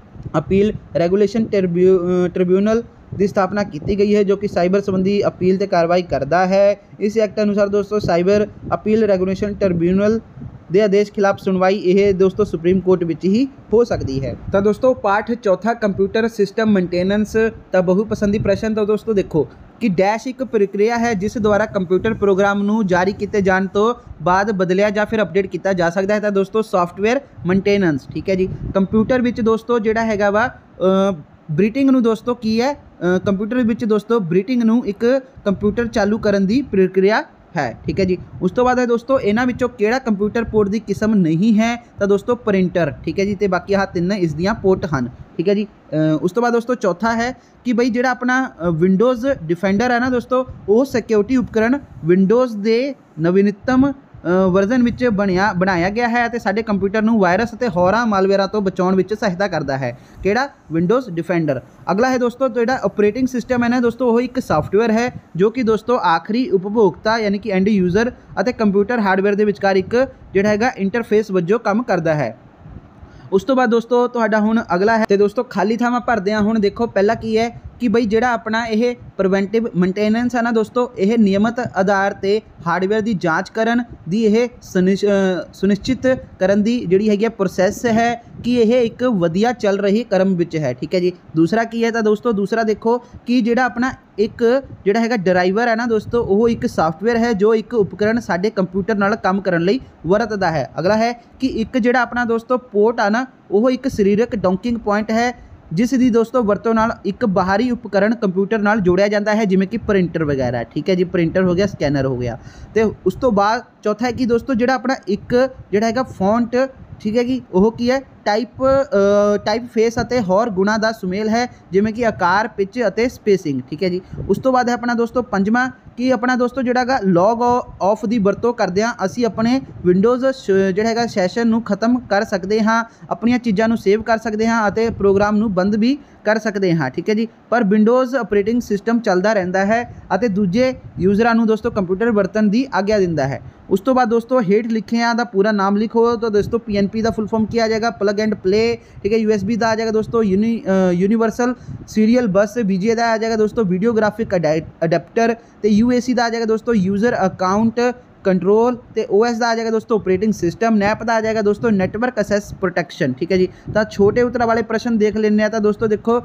ਅਪੀਲ ਰੈਗੂਲੇਸ਼ਨ ਟ੍ਰਿਬਿਊਨਲ ਦੀ ਸਥਾਪਨਾ ਕੀਤੀ ਗਈ ਹੈ ਜੋ ਕਿ ਸਾਈਬਰ ਸੰਬੰਧੀ ਅਪੀਲ ਤੇ ਕਾਰਵਾਈ ਕਰਦਾ ਹੈ। ਇਸ ਐਕਟ ਅਨੁਸਾਰ ਦੋਸਤੋ ਸਾਈਬਰ ਅਪੀਲ ਰੈਗੂਲੇਸ਼ਨ ਟ੍ਰਿਬਿਊਨਲ ਦੇ ਆਦੇਸ਼ ਖਿਲਾਫ ਸੁਣਵਾਈ ਇਹ ਦੋਸਤੋ ਸੁਪਰੀਮ ਕੋਰਟ ਵਿੱਚ ਹੀ ਹੋ ਸਕਦੀ ਹੈ। ਤਾਂ ਦੋਸਤੋ ਪਾਠ ਚੌਥਾ ਕੰਪਿਊਟਰ ਸਿਸਟਮ ਮੇਨਟੇਨੈਂਸ। ਤਾਂ ਬਹੁ ਪਸੰਦੀ ਪ੍ਰਸ਼ਨ। ਤਾਂ ਦੋਸਤੋ ਦੇਖੋ ਕਿ ਡੈਸ਼ ਇੱਕ ਪ੍ਰਕਿਰਿਆ ਹੈ ਜਿਸ ਦੁਆਰਾ ਕੰਪਿਊਟਰ ਪ੍ਰੋਗਰਾਮ ਨੂੰ ਜਾਰੀ ਕੀਤੇ ਜਾਣ ਤੋਂ ਬਾਅਦ ਬਦਲਿਆ ਜਾਂ ਫਿਰ ਅਪਡੇਟ ਕੀਤਾ ਜਾ ਸਕਦਾ ਹੈ। ਤਾਂ ਦੋਸਤੋ ਸੌਫਟਵੇਅਰ ਮੇਨਟੇਨੈਂਸ, ਠੀਕ ਹੈ ਜੀ। ਕੰਪਿਊਟਰ ਵਿੱਚ ਦੋਸਤੋ ਜਿਹੜਾ ਹੈਗਾ ਵਾ ਬਰੀਟਿੰਗ ਨੂੰ ਦੋਸਤੋ ਕੀ ਹੈ, ਕੰਪਿਊਟਰ ਵਿੱਚ ਦੋਸਤੋ ਬਰੀਟਿੰਗ ਨੂੰ ਇੱਕ ਕੰਪਿਊਟਰ ਚਾਲੂ ਕਰਨ ਦੀ ਪ੍ਰਕਿਰਿਆ ਹੈ। ਠੀਕ ਹੈ ਜੀ। ਉਸ ਤੋਂ ਬਾਅਦ ਹੈ ਦੋਸਤੋ ਇਹਨਾਂ ਵਿੱਚੋਂ ਕਿਹੜਾ ਕੰਪਿਊਟਰ ਪੋਰਟ ਦੀ ਕਿਸਮ ਨਹੀਂ ਹੈ। ਤਾਂ ਦੋਸਤੋ ਪ੍ਰਿੰਟਰ, ਠੀਕ ਹੈ ਜੀ। ਤੇ ਬਾਕੀ ਆਹ ਤਿੰਨ ਇਸ ਦੀਆਂ ਪੋਰਟ ਹਨ। ਠੀਕ ਹੈ ਜੀ। ਉਸ ਤੋਂ ਬਾਅਦ ਦੋਸਤੋ ਚੌਥਾ ਹੈ ਕਿ ਬਈ ਜਿਹੜਾ ਆਪਣਾ ਵਿੰਡੋਜ਼ ਡਿਫੈਂਡਰ ਹੈ ਨਾ ਦੋਸਤੋ, ਉਹ ਸਿਕਿਉਰਿਟੀ ਉਪਕਰਨ ਵਿੰਡੋਜ਼ ਦੇ ਨਵੀਨਤਮ ਵਰਜ਼ਨ ਵਿੱਚ ਬਣਿਆ ਬਣਾਇਆ ਗਿਆ ਹੈ ਅਤੇ ਸਾਡੇ ਕੰਪਿਊਟਰ ਨੂੰ ਵਾਇਰਸ ਅਤੇ ਹੋਰਾਂ ਮਾਲਵੇਅਰਾਂ ਤੋਂ ਬਚਾਉਣ ਵਿੱਚ ਸਹਾਇਤਾ ਕਰਦਾ ਹੈ। ਕਿਹੜਾ? Windows Defender. ਅਗਲਾ ਹੈ ਦੋਸਤੋ ਜਿਹੜਾ ਆਪਰੇਟਿੰਗ ਸਿਸਟਮ ਹੈ ਨਾ ਦੋਸਤੋ, ਉਹ ਇੱਕ ਸਾਫਟਵੇਅਰ ਹੈ ਜੋ ਕਿ ਦੋਸਤੋ ਆਖਰੀ ਉਪਭੋਗਤਾ ਯਾਨੀ ਕਿ ਐਂਡ ਯੂਜ਼ਰ ਅਤੇ ਕੰਪਿਊਟਰ ਹਾਰਡਵੇਅਰ ਦੇ ਵਿਚਕਾਰ ਇੱਕ ਜਿਹੜਾ ਹੈਗਾ ਇੰਟਰਫੇਸ ਵਜੋਂ ਕੰਮ ਕਰਦਾ ਹੈ। ਉਸ ਤੋਂ ਬਾਅਦ ਦੋਸਤੋ ਤੁਹਾਡਾ ਹੁਣ ਅਗਲਾ ਹੈ ਤੇ ਦੋਸਤੋ ਖਾਲੀ ਥਾਵਾਂ ਭਰਦੇ ਹਾਂ। ਹੁਣ ਦੇਖੋ ਪਹਿਲਾ ਕੀ ਹੈ ਕਿ ਬਈ ਜਿਹੜਾ ਆਪਣਾ ਇਹ ਪ੍ਰੀਵੈਂਟਿਵ ਮੇਨਟੇਨੈਂਸ ਹੈ ਨਾ ਦੋਸਤੋ, ਇਹ ਨਿਯਮਤ ਆਧਾਰ ਤੇ ਹਾਰਡਵੇਅਰ ਦੀ ਜਾਂਚ ਕਰਨ ਦੀ ਇਹ ਸੁਨਿਸ਼ਚਿਤ ਕਰਨ ਦੀ ਜਿਹੜੀ ਹੈਗੀ ਪ੍ਰੋਸੈਸ ਹੈ ਕਿ ਇਹ ਇੱਕ ਵਧੀਆ ਚੱਲ ਰਹੀ ਕ੍ਰਮ ਵਿੱਚ ਹੈ। ਠੀਕ ਹੈ ਜੀ। ਦੂਸਰਾ ਕੀ ਹੈ ਤਾਂ ਦੋਸਤੋ ਦੂਸਰਾ ਦੇਖੋ ਕਿ ਜਿਹੜਾ ਆਪਣਾ ਇੱਕ ਜਿਹੜਾ ਹੈਗਾ ਡਰਾਈਵਰ ਹੈ ਨਾ ਦੋਸਤੋ, ਉਹ ਇੱਕ ਸਾਫਟਵੇਅਰ ਹੈ ਜੋ ਇੱਕ ਉਪਕਰਨ ਸਾਡੇ ਕੰਪਿਊਟਰ ਨਾਲ ਕੰਮ ਕਰਨ ਲਈ ਵਰਤਦਾ ਹੈ। ਅਗਲਾ ਹੈ ਕਿ ਇੱਕ ਜਿਹੜਾ ਆਪਣਾ ਦੋਸਤੋ ਪੋਰਟ ਆ ਨਾ, ਉਹ ਇੱਕ ਸਰੀਰਕ ਡੌਕਿੰਗ ਪੁਆਇੰਟ ਹੈ ਜਿਸ ਦੀ ਦੋਸਤੋ ਵਰਤੋਂ ਨਾਲ ਇੱਕ ਬਾਹਰੀ ਉਪਕਰਨ ਕੰਪਿਊਟਰ ਨਾਲ ਜੋੜਿਆ ਜਾਂਦਾ ਹੈ, ਜਿਵੇਂ ਕਿ ਪ੍ਰਿੰਟਰ ਵਗੈਰਾ। ਠੀਕ ਹੈ ਜੀ। ਪ੍ਰਿੰਟਰ ਹੋ ਗਿਆ, ਸਕੈਨਰ ਹੋ ਗਿਆ। ਤੇ ਉਸ ਤੋਂ ਬਾਅਦ ਚੌਥਾ ਹੈ ਕਿ ਦੋਸਤੋ ਜਿਹੜਾ ਆਪਣਾ ਇੱਕ ਜਿਹੜਾ ਹੈਗਾ ਫੌਂਟ, ਠੀਕ ਹੈ ਜੀ, ਉਹ ਕੀ ਹੈ ਟਾਈਪ ਟਾਈਪ ਫੇਸ ਅਤੇ ਹੋਰ ਗੁਣਾ ਦਾ ਸੁਮੇਲ ਹੈ, ਜਿਵੇਂ ਕਿ ਆਕਾਰ, ਪਿਚ ਅਤੇ ਸਪੇਸਿੰਗ। ਠੀਕ ਹੈ ਜੀ। ਉਸ ਤੋਂ ਬਾਅਦ ਹੈ ਆਪਣਾ ਦੋਸਤੋ ਪੰਜਵਾਂ कि अपना दोस्तों जिहड़ा हैगा लॉग ऑफ की वरतों करदिआं असीं अपने विंडोज़ जिहड़ा हैगा सैशन नूं खत्म कर सकते हाँ, अपनियां चीज़ां नूं सेव कर सकते हाँ अते प्रोग्राम नूं बंद भी कर सकते हाँ। ठीक है जी, पर विंडोज़ ऑपरेटिंग सिस्टम चलता रहता है अते दूजे यूज़रां नूं दोस्तों कंप्यूटर वरतन की आग्या दिंदा है। उस तो बाद दोस्तों हेठ लिखिया का पूरा नाम लिखो तो दोस्तों पी एन पी का फुल फॉर्म क्या आ जाएगा, प्लग एंड प्ले। ठीक है, यू एस बी का आ जाएगा दोस्तों uni universal serial bus, V G A का आ जाएगा दोस्तों वीडियो ग्राफिक अडेप्टर, तो यू ए सी का आ जाएगा दोस्तों यूज़र अकाउंट कंट्रोल, तो ओ एस का आ जाएगा दोस्तों ऑपरेटिंग सिस्टम, नैप का आ जाएगा दोस्तों नेटवर्क असेस प्रोटेक्शन। ठीक है जी, तो छोटे उत्तर वाले प्रश्न देख लेने तो दोस्तों देखो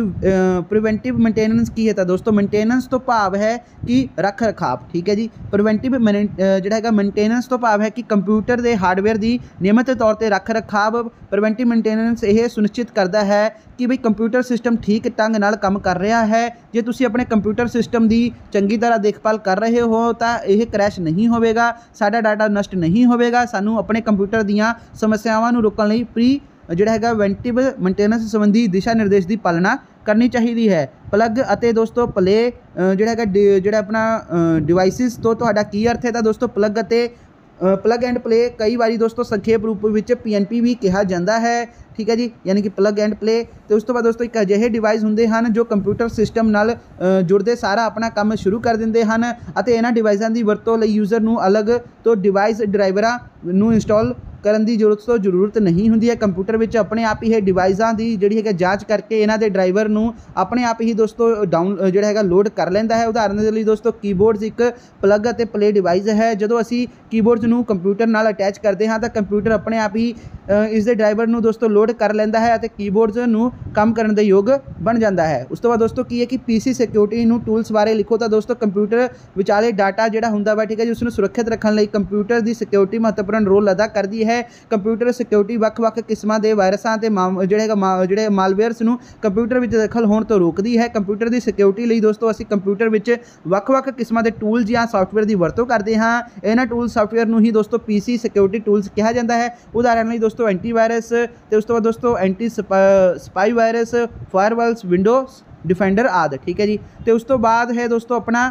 प्रिवेंटिव मेंटेनेंस की है, तो दोस्तों मेंटेनेंस तो भाव है कि रख रखाव। ठीक है जी, प्रिवेंटिव जिहड़ा हैगा मेंटेनेंस तो भाव है कि कंप्यूटर के हार्डवेयर की नियमित तौर पर रख रखाव। प्रिवेंटिव मेंटेनेंस यह सुनिश्चित करता है कि बई कंप्यूटर सिस्टम ठीक ढंग नाल काम कर रहा है। जे तुसीं अपने कंप्यूटर सिस्टम की चंगी तरह देखभाल कर रहे हो तो यह क्रैश नहीं होवेगा, साडा डाटा नष्ट नहीं होवेगा। सानू अपने कंप्यूटर दीयां समस्यावां नूं रोकण लई प्री जिहड़ा हैगा वेंटिव मेंटेनेंस संबंधी दिशा निर्देश की पालना करनी चाहिए है। प्लग अते दोस्तों प्ले जिहड़ा हैगा जिहड़ा अपना डिवाइसिस तो तुहाडा की अर्थ है, तो दोस्तों प्लग अते प्लग एंड प्ले कई बारी दोस्तों संखेप रूप में पी एन पी भी कहा जाता है। ठीक है जी, यानी कि प्लग एंड प्ले। तो उस तो बाद दोस्तों एक अजिहे डिवाइस होंगे हैं जो कंप्यूटर सिस्टम नाल जुड़ते सारा अपना काम शुरू कर देंगे हैं अते इन्हां डिवाइसां की वरतों लई यूज़र नूं अलग तो डिवाइस ड्राइवरां नूं इंस्टॉल करन दी जरूरत तो जरूरत नहीं होंदी है। कंप्यूटर विच अपने आप ही डिवाइसां की जिहड़ी है जांच करके इन्हां दे ड्राइवर नूं अपने आप ही दोस्तों डाउन जिहड़ा हैगा लोड कर लैंदा है। उदाहरण के लिए दोस्तों कीबोर्ड्स एक प्लग अते प्ले डिवाइस है। जदों असीं कीबोर्ड्स नूं कंप्यूटर नाल अटैच करते हैं तो कंप्यूटर अपने आप ही इस दे ड्राइवर नूं दोस्तों लोड कर लैंदा है अते कीबोर्ड्स नूं काम करन दे योग बन जाता है। उस तो बाद दोस्तों की है कि पीसी सिक्योरिटी नूं टूल्स बारे लिखो, तो दोस्तों कंप्यूटर विचाले डाटा जिहड़ा हुंदा वा ठीक है जी उसनूं सुरक्षित रखण लई कंप्यूटर की सिक्योरिटी महत्वपूर्ण रोल अदा करती है। कंप्यूटर सिक्योरिटी ਵੱਖ-ਵੱਖ किस्मां दे वायरसां ते ਜਿਹੜੇ ਜਿਹੜੇ ਮਾਲਵੇਅਰਸ ਨੂੰ ਕੰਪਿਊਟਰ ਵਿੱਚ ਦਖਲ ਹੋਣ ਤੋਂ ਰੋਕਦੀ ਹੈ। ਕੰਪਿਊਟਰ ਦੀ ਸਿਕਿਉਰਿਟੀ ਲਈ ਦੋਸਤੋ ਅਸੀਂ ਕੰਪਿਊਟਰ ਵਿੱਚ ਵੱਖ-ਵੱਖ ਕਿਸਮਾਂ ਦੇ ਟੂਲ ਜਾਂ ਸੌਫਟਵੇਅਰ ਦੀ ਵਰਤੋਂ ਕਰਦੇ ਹਾਂ। ਇਹਨਾਂ ਟੂਲ ਸੌਫਟਵੇਅਰ ਨੂੰ ਹੀ ਦੋਸਤੋ ਪੀਸੀ ਸਿਕਿਉਰਿਟੀ ਟੂਲਸ ਕਿਹਾ ਜਾਂਦਾ ਹੈ। ਉਦਾਹਰਨ ਲਈ ਦੋਸਤੋ ਐਂਟੀਵਾਇਰਸ ਤੇ ਉਸ ਤੋਂ ਬਾਅਦ ਦੋਸਤੋ anti spy virus, firewalls, Windows Defender आदि। ठीक है जी, तो उस तो बाद है दोस्तों अपना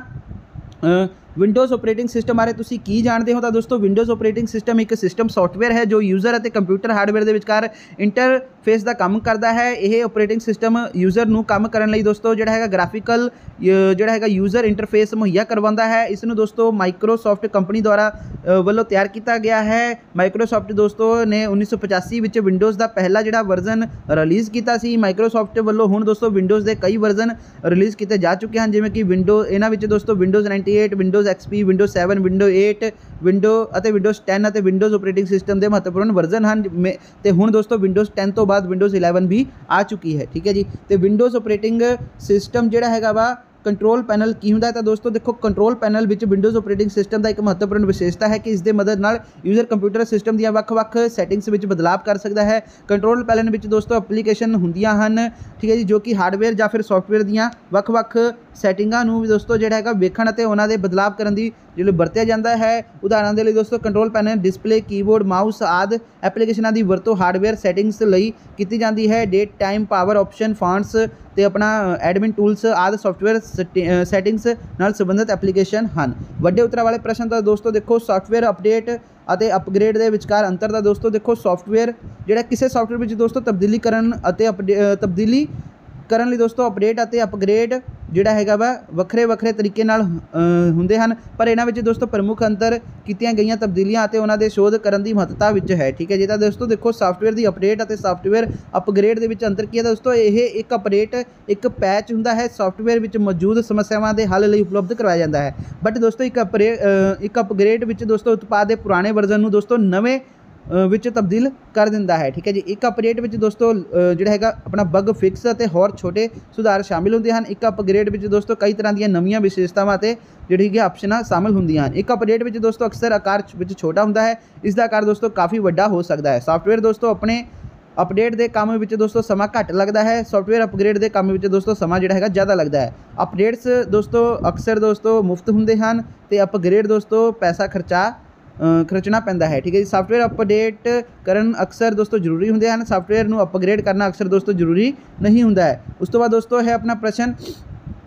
विंडोज़ ऑपरेटिंग सिस्टम बारे तुसीं की जानते हो, तो दोस्तों विंडोज़ ऑपरेटिंग सिस्टम एक सिस्टम सॉफ्टवेयर है जो यूज़र और कंप्यूटर हार्डवेयर के विचकार इंटरफेस का काम करता है। यह ऑपरेटिंग सिस्टम यूज़र नूं काम करने लई दोस्तों जिहड़ा हैगा ग्राफिकल जिहड़ा हैगा यूज़र इंटरफेस मुहैया करवाता है। इसनूं दोस्तों माइक्रोसॉफ्ट कंपनी द्वारा वालों तैयार किया गया है। माइक्रोसॉफ्ट दोस्तों ने उन्नीस सौ पचासी विच विंडोज़ का पहला जिहड़ा वर्जन रिलीज़ किया सी। माइक्रोसॉफ्ट वालों हुण दोस्तों विंडोज़ के कई वर्जन रिलीज़ किए जा चुके हैं, जिवें कि विंडो इन्हां विच दोस्तों Windows ninety eight, Windows XP, Windows seven, window eight, window अते विंडोज़ टेन अते विंडोज़ ऑपरेटिंग सिस्टम के महत्वपूर्ण वर्जन हैं। तो हुण दोस्तों विंडोज़ टेन तो बाद विंडोज़ इलेवन भी आ चुकी है। ठीक है जी, तो विंडोज़ ऑपरेटिंग सिस्टम जिहड़ा हैगा वा कंट्रोल पैनल की होंदा है, तो दोस्तों देखो कंट्रोल पैनल विच विंडोज़ ऑपरेटिंग सिस्टम का एक महत्वपूर्ण विशेषता है कि इसकी मदद नाल यूज़र कंप्यूटर सिस्टम दी ਵੱਖ-ਵੱਖ सैटिंग्स विच बदलाव कर सकता है। कंट्रोल पैनल विच दोस्तों एप्लीकेशन हुंदियां हन, ठीक है जी, जो कि हार्डवेयर या फिर सॉफ्टवेयर दियां ਵੱਖ-ਵੱਖ सैटिंगां नूं दोस्तों जिहड़ा हैगा वेखण अते उन्हां दे बदलाव करन दी जिहड़ा वरतिया जाता है। उदाहरण के लिए दोस्तों control panel display, keyboard, mouse आदि एप्लीकेशनां दी वरतों हार्डवेयर सैटिंग्स लई कीती जाती है। Date time power option fonts ते अपना एडमिन टूल्स आदि सॉफ्टवेयर सैटिंग्स नाल संबंधित एप्लीकेशन हैं। वड्डे उत्तरां वाले प्रश्न तो दोस्तों देखो सॉफ्टवेयर अपडेट अते अपग्रेड के विचकार अंतर दा दोस्तों देखो सॉफ्टवेयर जिहड़ा किसी सॉफ्टवेयर विच दोस्तों तब्दीली करन अते अपडे तब्दीली करन लई दोस्तों अपडेट अते अपग्रेड जिहड़ा हैगा वा वक्रे वक्रे तरीके नाल हुंदे हन, पर इन्हां विच दोस्तों प्रमुख अंतर कीतियां गईयां तब्दीलियां अते उन्हां दे शोध करन दी महत्ता विच है। ठीक है जी, तो दोस्तों देखो सॉफ्टवेयर की अपडेट अते सॉफ्टवेयर अपग्रेड दे विच अंतर की है दोस्तों। यह एक अपडेट एक पैच हुंदा है सॉफ्टवेयर विच मौजूद समस्यावां दे हल लई उपलब्ध करवाया जाता है, बट दोस्तों एक अपग्रेड एक अपग्रेड विच दोस्तों उत्पाद के पुराने वर्जन नूं दोस्तों नवे विच तब्दील कर दिंदा है। ठीक है जी, एक अपडेट विच दोस्तों जिहड़ा हैगा अपना बग फिक्स अते होर छोटे सुधार शामिल होंदे हैं। एक अपग्रेड विच दोस्तों कई तरह दी नवीं विशेषतावां अते जिहड़ी है ऑप्शनां शामिल होंदियां हैं। एक अपडेट विच दोस्तों अक्सर आकार विच छोटा हुंदा है, इसका आकार दोस्तों काफ़ी वड्डा हो सकता है। सॉफ्टवेयर दोस्तों अपने अपडेट के काम में दोस्तों समा घट लगता है, सॉफ्टवेयर अपग्रेड के काम में दोस्तों समा जिहड़ा हैगा ज़्यादा लगता है। अपडेट्स दोस्तों अक्सर दोस्तों मुफ्त होंदे हैं तो अपग्रेड दोस्तों पैसा खर्चा खर्चना पैंदा है। ठीक है जी, सॉफ्टवेयर अपडेट करन अक्सर दोस्तों जरूरी होंदे हैं, सॉफ्टवेयर नूं अपग्रेड करना अक्सर दोस्तों जरूरी नहीं होंदा है। उस तो बाद दोस्तों है अपना प्रश्न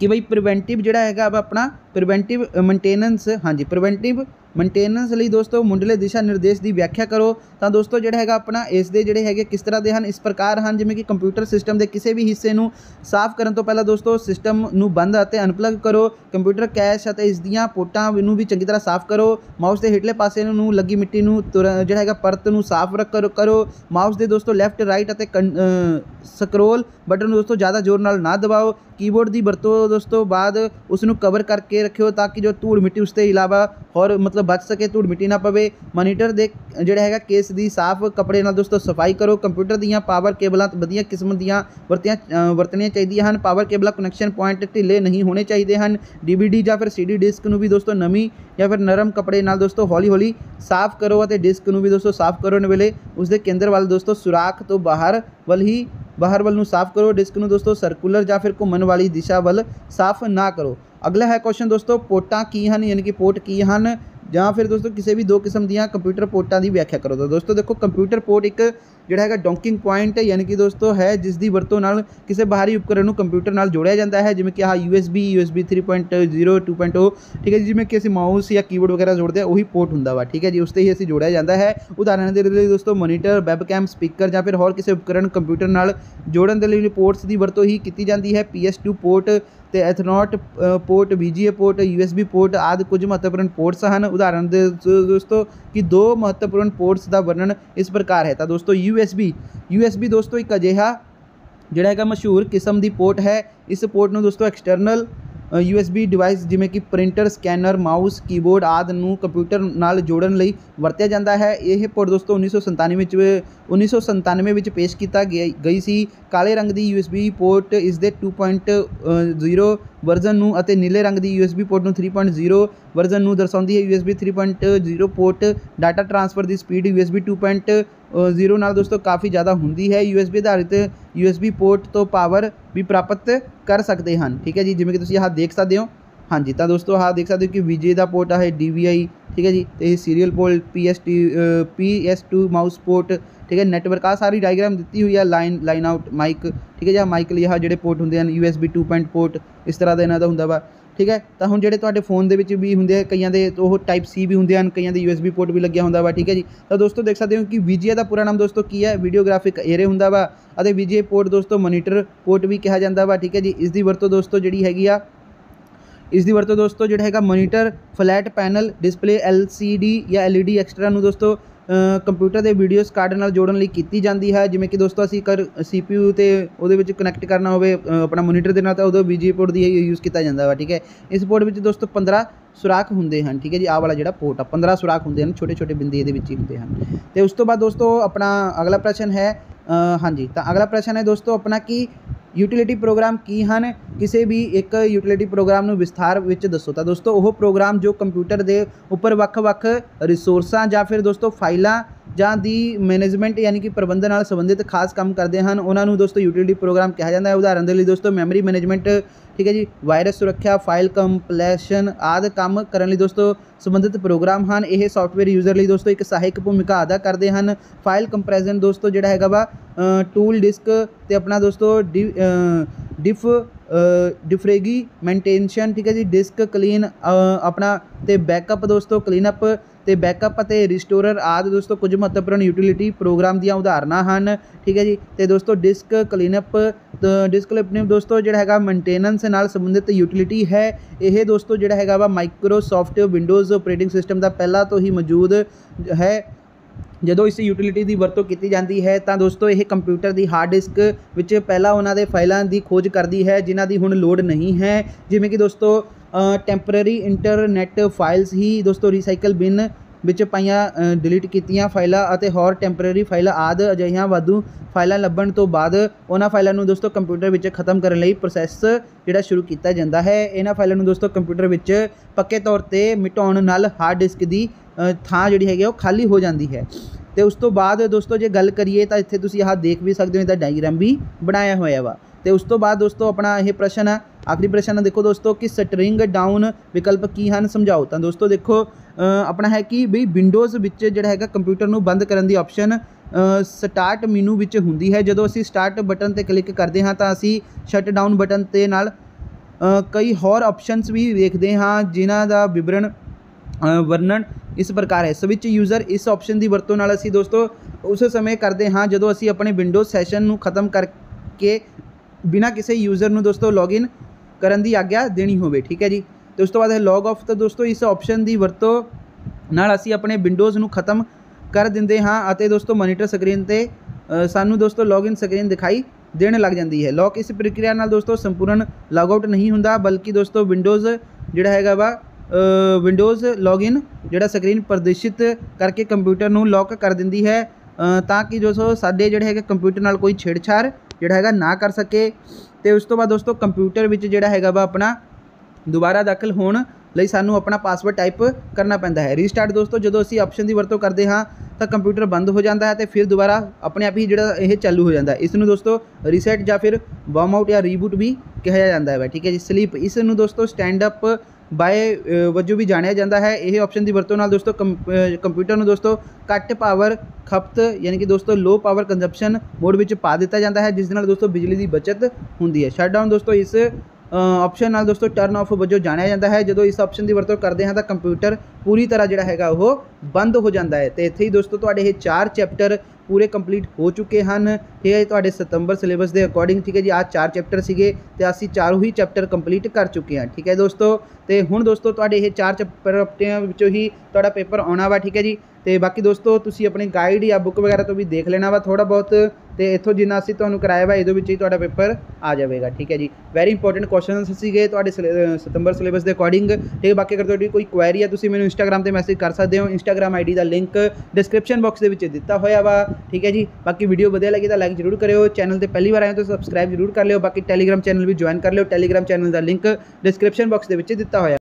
कि बई प्रिवेंटिव जिहड़ा हैगा अपना प्रिवेंटिव मेनटेनेंस, हाँ जी प्रिवेंटिव मेनटेनेंस ਲਈ ਦੋਸਤੋ ਮੁੱਢਲੇ ਦਿਸ਼ਾ ਨਿਰਦੇਸ਼ ਦੀ ਵਿਆਖਿਆ ਕਰੋ। ਤਾਂ ਦੋਸਤੋ ਜਿਹੜਾ ਹੈਗਾ ਆਪਣਾ ਇਸ ਦੇ ਜਿਹੜੇ ਹੈਗੇ ਕਿਸ ਤਰ੍ਹਾਂ ਦੇ ਹਨ, ਇਸ ਪ੍ਰਕਾਰ ਹਨ ਜਿਵੇਂ ਕਿ ਕੰਪਿਊਟਰ ਸਿਸਟਮ ਦੇ ਕਿਸੇ ਵੀ ਹਿੱਸੇ ਨੂੰ ਸਾਫ਼ ਕਰਨ ਤੋਂ ਪਹਿਲਾਂ ਦੋਸਤੋ ਸਿਸਟਮ ਨੂੰ ਬੰਦ ਅਤੇ ਅਨਪਲੱਗ ਕਰੋ। ਕੰਪਿਊਟਰ ਕੈਸ਼ ਅਤੇ ਇਸ ਦੀਆਂ ਪੋਰਟਾਂ ਨੂੰ ਵੀ ਚੰਗੀ ਤਰ੍ਹਾਂ ਸਾਫ਼ ਕਰੋ। ਮਾਊਸ ਦੇ ਹੇਠਲੇ ਪਾਸੇ ਨੂੰ ਲੱਗੀ ਮਿੱਟੀ ਨੂੰ ਜਿਹੜਾ ਹੈਗਾ ਪਰਤ ਨੂੰ ਸਾਫ਼ ਰੱਖ ਕਰੋ। ਮਾਊਸ ਦੇ ਦੋਸਤੋ ਲੈਫਟ ਰਾਈਟ ਅਤੇ ਸਕਰੋਲ ਬਟਨ ਨੂੰ ਦੋਸਤੋ ज़्यादा ਜ਼ੋਰ ਨਾਲ ਨਾ ਦਬਾਓ। कीबोर्ड की वरतों दोस्तों बाद उसनू कवर करके रखियो ताकि जो धूड़ मिट्टी उसके अलावा और मतलब बच सके, धूड़ मिट्टी ना पवे। मोनीटर दे जिहड़ा हैगा केस की साफ कपड़े नाल दोस्तों सफाई करो। कंप्यूटर दीयां पावर केबलां वधिया किस्म दीयां वरतियां वरतणियां चाहीदियां हन। पावर केबलां कनैक्शन पॉइंट ढिले नहीं होने चाहिए हैं। डी बी डी या फिर सी डी डिस्क नू भी दोस्तों नमी या फिर नरम कपड़े नाल दोस्तों हौली हौली साफ करो और डिस्क नू भी दोस्तों साफ करन वेले उसके केंद्र वाल दोस्तों सुराख तो बाहर वाल ही बाहर वाल नू साफ करो। डिस्क नू दोस्तों सर्कुलर या फिर घूमन वाली दिशा वाल साफ ना करो। अगला है क्वेश्चन दोस्तों पोर्टां की हैं, यानी कि पोर्ट की हैं ਜਾਂ फिर दोस्तों किसी भी दो किस्म ਦੀਆਂ कंप्यूटर पोर्टां की व्याख्या करो। तो दोस्तों देखो कंप्यूटर पोर्ट एक ਜਿਹੜਾ ਹੈਗਾ ਡੌਕਿੰਗ ਪੁਆਇੰਟ यानी कि दोस्तों है जिस ਦੀ ਵਰਤੋਂ ਨਾਲ ਕਿਸੇ ਬਾਹਰੀ ਉਪਕਰਨ ਨੂੰ ਕੰਪਿਊਟਰ ਨਾਲ ਜੋੜਿਆ ਜਾਂਦਾ ਹੈ, ਜਿਵੇਂ ਕਿ ਆਹ U S B, U S B three point zero, two point zero, ਠੀਕ ਹੈ ਜੀ। ਜਿਵੇਂ ਕਿ ਅਸੀਂ ਮਾਊਸ ਜਾਂ ਕੀਬੋਰਡ ਵਗੈਰਾ ਜੋੜਦੇ ਆ ਉਹੀ ਪੋਰਟ ਹੁੰਦਾ ਵਾ, ਠੀਕ ਹੈ ਜੀ। ਉਸ 'ਤੇ ਹੀ ਅਸੀਂ ਜੋੜਿਆ ਜਾਂਦਾ ਹੈ। ਉਦਾਹਰਨ ਦੇ ਲਈ ਦੋਸਤੋ ਮੋਨੀਟਰ, ਵੈਬਕੈਮ, ਸਪੀਕਰ ਜਾਂ ਫਿਰ ਹੋਰ ਕਿਸੇ ਉਪਕਰਨ ਕੰਪਿਊਟਰ ਨਾਲ ਜੋੜਨ ਦੇ ਲਈ ਪੋਰਟਸ ਦੀ ਵਰਤੋਂ ਹੀ ਕੀਤੀ ਜਾਂਦੀ ਹੈ। ਪੀ ਐਸ ਟੂ ਪੋਰਟ ਤੇ ethernet port, V G A port, U S B port आदि कुछ महत्वपूर्ण पोर्ट्स हैं। उदाहरण दे दोस्तों कि दो महत्वपूर्ण पोर्ट्स का वर्णन इस प्रकार है। तो दोस्तों U S B U S B दोस्तों एक अजिहा जिहड़ा हैगा मशहूर किस्म की पोर्ट है। इस पोर्ट में दोस्तों external U S B device जिमें कि प्रिंटर, स्कैनर, माउस, कीबोर्ड आदि नूं कंप्यूटर नाल जोड़न लई वरतिया जाता है। यह पोर्ट दोस्तों उन्नीस सौ संतानवे उन्नीस सौ संतानवे में पेश किया गई सी। काले रंग की यू एस बी पोर्ट इस दे टू पॉइंट जीरो वर्जन नूं अते नीले रंग की यू एस बी पोर्ट नूं थ्री पॉइंट जीरो वर्जन नूं दर्शाउंदी है। U S B three point zero port data transfer की speed U S B two point zero नाल दोस्तों काफ़ी ज़्यादा होंदी है। यू एस बी आधारित यू एस बी पोर्ट तो पावर भी प्राप्त कर सकते हैं, ठीक है जी। जिमें कि तुसीं आह देख सकते हो, हाँ जी। तो दोस्तों आह देख सकते हो कि वी जे का पोर्ट है, डी वी आई, ठीक है जी। तो serial port, P S T P S two mouse port, ठीक है। नैटवर्क आ सारी डायग्राम दी हुई है। लाइन लाइन आउट माइक, ठीक है जी। माइक लिए जो पोर्ट होंगे हैं U S B two point port इस तरह का इन्हों का होंगे वा, ठीक है। तो हुण जिहड़े तुहाडे फोन दे विच भी हुंदे आ, कईयां दे तो वो टाइप सी भी हुंदे हैं, कईयां दे यू एस बी पोर्ट भी लग्या हुंदा वा, ठीक है जी। तो दोस्तों देख सकते हो कि वी जी ए का पूरा नाम दोस्तों की है, वीडियोग्राफिक एरे हुंदा वा। अते वी जी ए पोर्ट दोस्तों मोनीटर पोर्ट भी कहा जाता वा, ठीक है जी। इसकी वरतों दोस्तों जिहड़ी हैगी आ इसकी वरतों दोस्तों जिहड़ा हैगा monitor, flat panel display, L C D या एल ई डी एक्सट्रा नूं दोस्तों कंप्यूटर के वीडियोस कार्ड नाल जोड़न लई कीती जांदी है। जिवें कि दोस्तों असीं कर सी पी यू ते उहदे विच कनैक्ट करना होवे अपना मोनीटर दे नाल तां उदों वी जी ए पोर्ट दी यूज़ किया जाता वा, ठीक है। इस पोर्ट विच दोस्तों पंद्रह सुराख होंदे हैं, ठीक है जी। आह वाला जिहड़ा पोर्ट आ पंद्रह सुराख होंदे हैं, छोटे छोटे बिंदी इहदे विच ही होंदे हैं। तो उस तो बाद दोस्तों अपना अगला प्रश्न है, हाँ जी। तो अगला प्रश्न है दोस्तों अपना कि यूटिलिटी प्रोग्राम की हैं, किसी भी एक यूटिलिटी प्रोग्राम नूं विस्तार विच दसो। तो दोस्तों वो प्रोग्राम जो कंप्यूटर के उपर वख-वख रिसोर्सां या फिर दोस्तों फाइलां ਜਾਂ ਦੀ मैनेजमेंट यानी कि प्रबंधन नाल संबंधित खास काम करते हैं, उन्होंने दोस्तों यूटिलिटी प्रोग्राम कहा जाता है। उदाहरण के लिए दोस्तों मैमरी मैनेजमेंट, ठीक है जी, वायरस सुरक्षा, फाइल कंप्लेशन आदि काम करने लिए दोस्तों संबंधित प्रोग्राम हैं। यह सॉफ्टवेयर यूजर लिए दोस्तों एक सहायक भूमिका अदा करते हैं। फाइल कंप्रैजन दोस्तों जिहड़ा हैगा वा टूल डिस्क ते अपना दोस्तों डि डिफ डिफ्रेगी मेनटेनशन, ठीक है जी, डिस्क क्लीन अपना ते बैकअप दोस्तों क्लीनअप ते बैकअप ते रिस्टोरर आदि दोस्तों कुछ महत्वपूर्ण यूटिलिटी प्रोग्राम ਦੀਆਂ ਉਦਾਹਰਨਾਂ ਹਨ, ठीक है जी। तो दोस्तों डिस्क क्लीनअप डिस्क क्लीनअप दोस्तों ਜਿਹੜਾ ਹੈਗਾ मेनटेनेंस ਨਾਲ संबंधित यूटिलिटी है। ਇਹ दोस्तों ਜਿਹੜਾ ਹੈਗਾ ਵਾ माइक्रोसॉफ्ट विंडोज़ ऑपरेटिंग सिस्टम ਦਾ ਪਹਿਲਾਂ ਤੋਂ ਹੀ मौजूद है। ਜਦੋਂ इस यूटिलिटी की वरतों की जाती है तो दोस्तों यह कंप्यूटर की हार्ड डिस्क विच पहला उन्होंने फाइलों की खोज करती है जिन्हों की हुण लोड़ नहीं है। जिमें कि दोस्तों टैंपररी इंटरनैट फाइल्स ही दोस्तों रिसाइकल बिन विच पाइयां डिलीट कीतियां फाइलां अते होर टैंपररी फाइलां आदि अजिहियां वाधू फाइलां लभण तो बाद उन्हां फाइलां नूं दोस्तों कंप्यूटर विच खत्म करने लई प्रोसैस जिहड़ा शुरू किया जाता है। इन्हां फाइलां नूं दोस्तों कंप्यूटर विच पक्के तौर ते मिटाउण नाल हार्ड डिस्क की थां जिहड़ी हैगी वो खाली हो जाती है। तो उस तो बाद दोस्तों जे गल करिए तो इत्थे तुसीं आह देख भी सकते हो, इसदा डायग्राम भी बनाया होया वा। तो उस तो बाद दोस्तों अपना यह प्रश्न है, आखिरी प्रश्न है, देखो दोस्तों कि स्ट्रिंग डाउन विकल्प की हैं समझाओ। तो दोस्तों देखो अपना है कि बई विंडोज़ विच जिहड़ा हैगा कंप्यूटर नूं बंद करन दी ऑप्शन स्टार्ट मीनू विच हुंदी है। जदों असीं स्टार्ट बटन ते क्लिक करते हाँ तो असीं शट डाउन बटन ते नाल कई होर ऑप्शनस भी देखते हाँ जिन्हां दा विवरण वर्णन इस प्रकार है। स्विच यूज़र इस ऑप्शन की वरतों नाल असीं दोस्तों उस समय करते हाँ जो असीं अपने विंडोज सैशन नूं खत्म करके बिना किसी यूज़र नूं दोस्तों लॉगिन करन दी आग्या देनी होवे। ठीक है जी। तो उस तो बाद लॉग ऑफ तो दोस्तों इस ऑप्शन की वरतों नाल असीं अपने विंडोज़ नूं खत्म कर दिंदे हाँ अते दोस्तों मॉनीटर स्क्रीन ते सानू दोस्तों लॉगिन स्क्रीन दिखाई देने लग जाती है। लॉक इस प्रक्रिया नाल दोस्तों संपूर्ण लॉगआउट नहीं हुंदा बल्कि दोस्तों विंडोज़ जिहड़ा हैगा वा विंडोज़ लॉगिन जिहड़ा स्क्रीन प्रदर्शित करके कंप्यूटर नूं लॉक कर दिंदी है ताकि दोस्तों साडे जिहड़े हैगे कंप्यूटर नाल कोई छेड़छाड़ जिहड़ा हैगा ना कर सके। तो उस तो बाद दोस्तों कंप्यूटर विच जिहड़ा हैगा वा अपना दोबारा दाखिल होने ਲਈ सानू अपना पासवर्ड टाइप करना पैंदा है। रीस्टार्ट दोस्तों जो असी ऑप्शन की वरतों करते हाँ तो कंप्यूटर बंद हो जाता है तो फिर दोबारा अपने आप ही जो ये चालू हो जाता है। इसनूं दोस्तों रीसैट या फिर वॉर्म आउट या रीबूट भी कहा जाता है। ठीक है जी। स्लीप इसनूं दोस्तों स्टैंड अप बाय वजों भी जानिया जाता है। यह ऑप्शन की वरतों नाल दोस्तों कंप्यूटर नूं दोस्तों घट पावर खपत यानी कि दोस्तों लो पावर कंजप्शन मोड में पा दिता जाता है जिस नाल दोस्तों बिजली की बचत होंदी है। शटडाउन दोस्तों इस ऑप्शन नाल दोस्तों टर्न ऑफ वजों जानिया जाता है। जो इस ऑप्शन की वरतों करते हैं तो कंप्यूटर पूरी तरह जिहड़ा हैगा वो बंद हो जाता है। तो इत्थे ही दोस्तों तुहाडे ये चार चैप्टर पूरे कंप्लीट हो चुके हैं। ठीक है तुहाडे सितंबर सिलेबस के अकॉर्डिंग। ठीक है जी। आज चार चैप्टर सीगे ते असीं चारों ही चैप्टर कंप्लीट कर चुके हैं। ठीक है दोस्तों। तो हुण दोस्तों तुहाडे ये चार चैप्टर विचों ही तुहाडा पेपर आउणा वा। ठीक है जी। तो बाकी दोस्तों तुसीं अपनी गाइड या बुक वगैरह तो भी देख लेना वा थोड़ा बहुत तो इत्थों जिन्ना असीं तुहानूं कराया वा इहदे विच ही तुहाडा पेपर आ जाएगा। ठीक है जी। वैरी इंपोर्टेंट क्वेश्चन सीगे तुहाडे सितंबर सिलेबस के अकॉर्डिंग। ठीक है। बाकी अगर तुहाडी कोई क्वेरी है तुसीं मैनूं इंस्टाग्राम पर मैसेज कर सकते हो। इंस्टाग्राम आई डी का लिंक डिस्क्रिप्शन बॉक्स के विच दिता होया वा। ठीक है जी। बाकी वीडियो वधिया लगी तो लाइक जरूर करियो। चैनल पर पहली बार आए तो सबसक्राइब जरूर कर लियो। बाकी टैलीग्राम चैनल भी ज्वाइन कर लियो। टैलीग्राम चैनल का लिंक डिस्क्रिप्शन बॉक्स के विच दिता होया।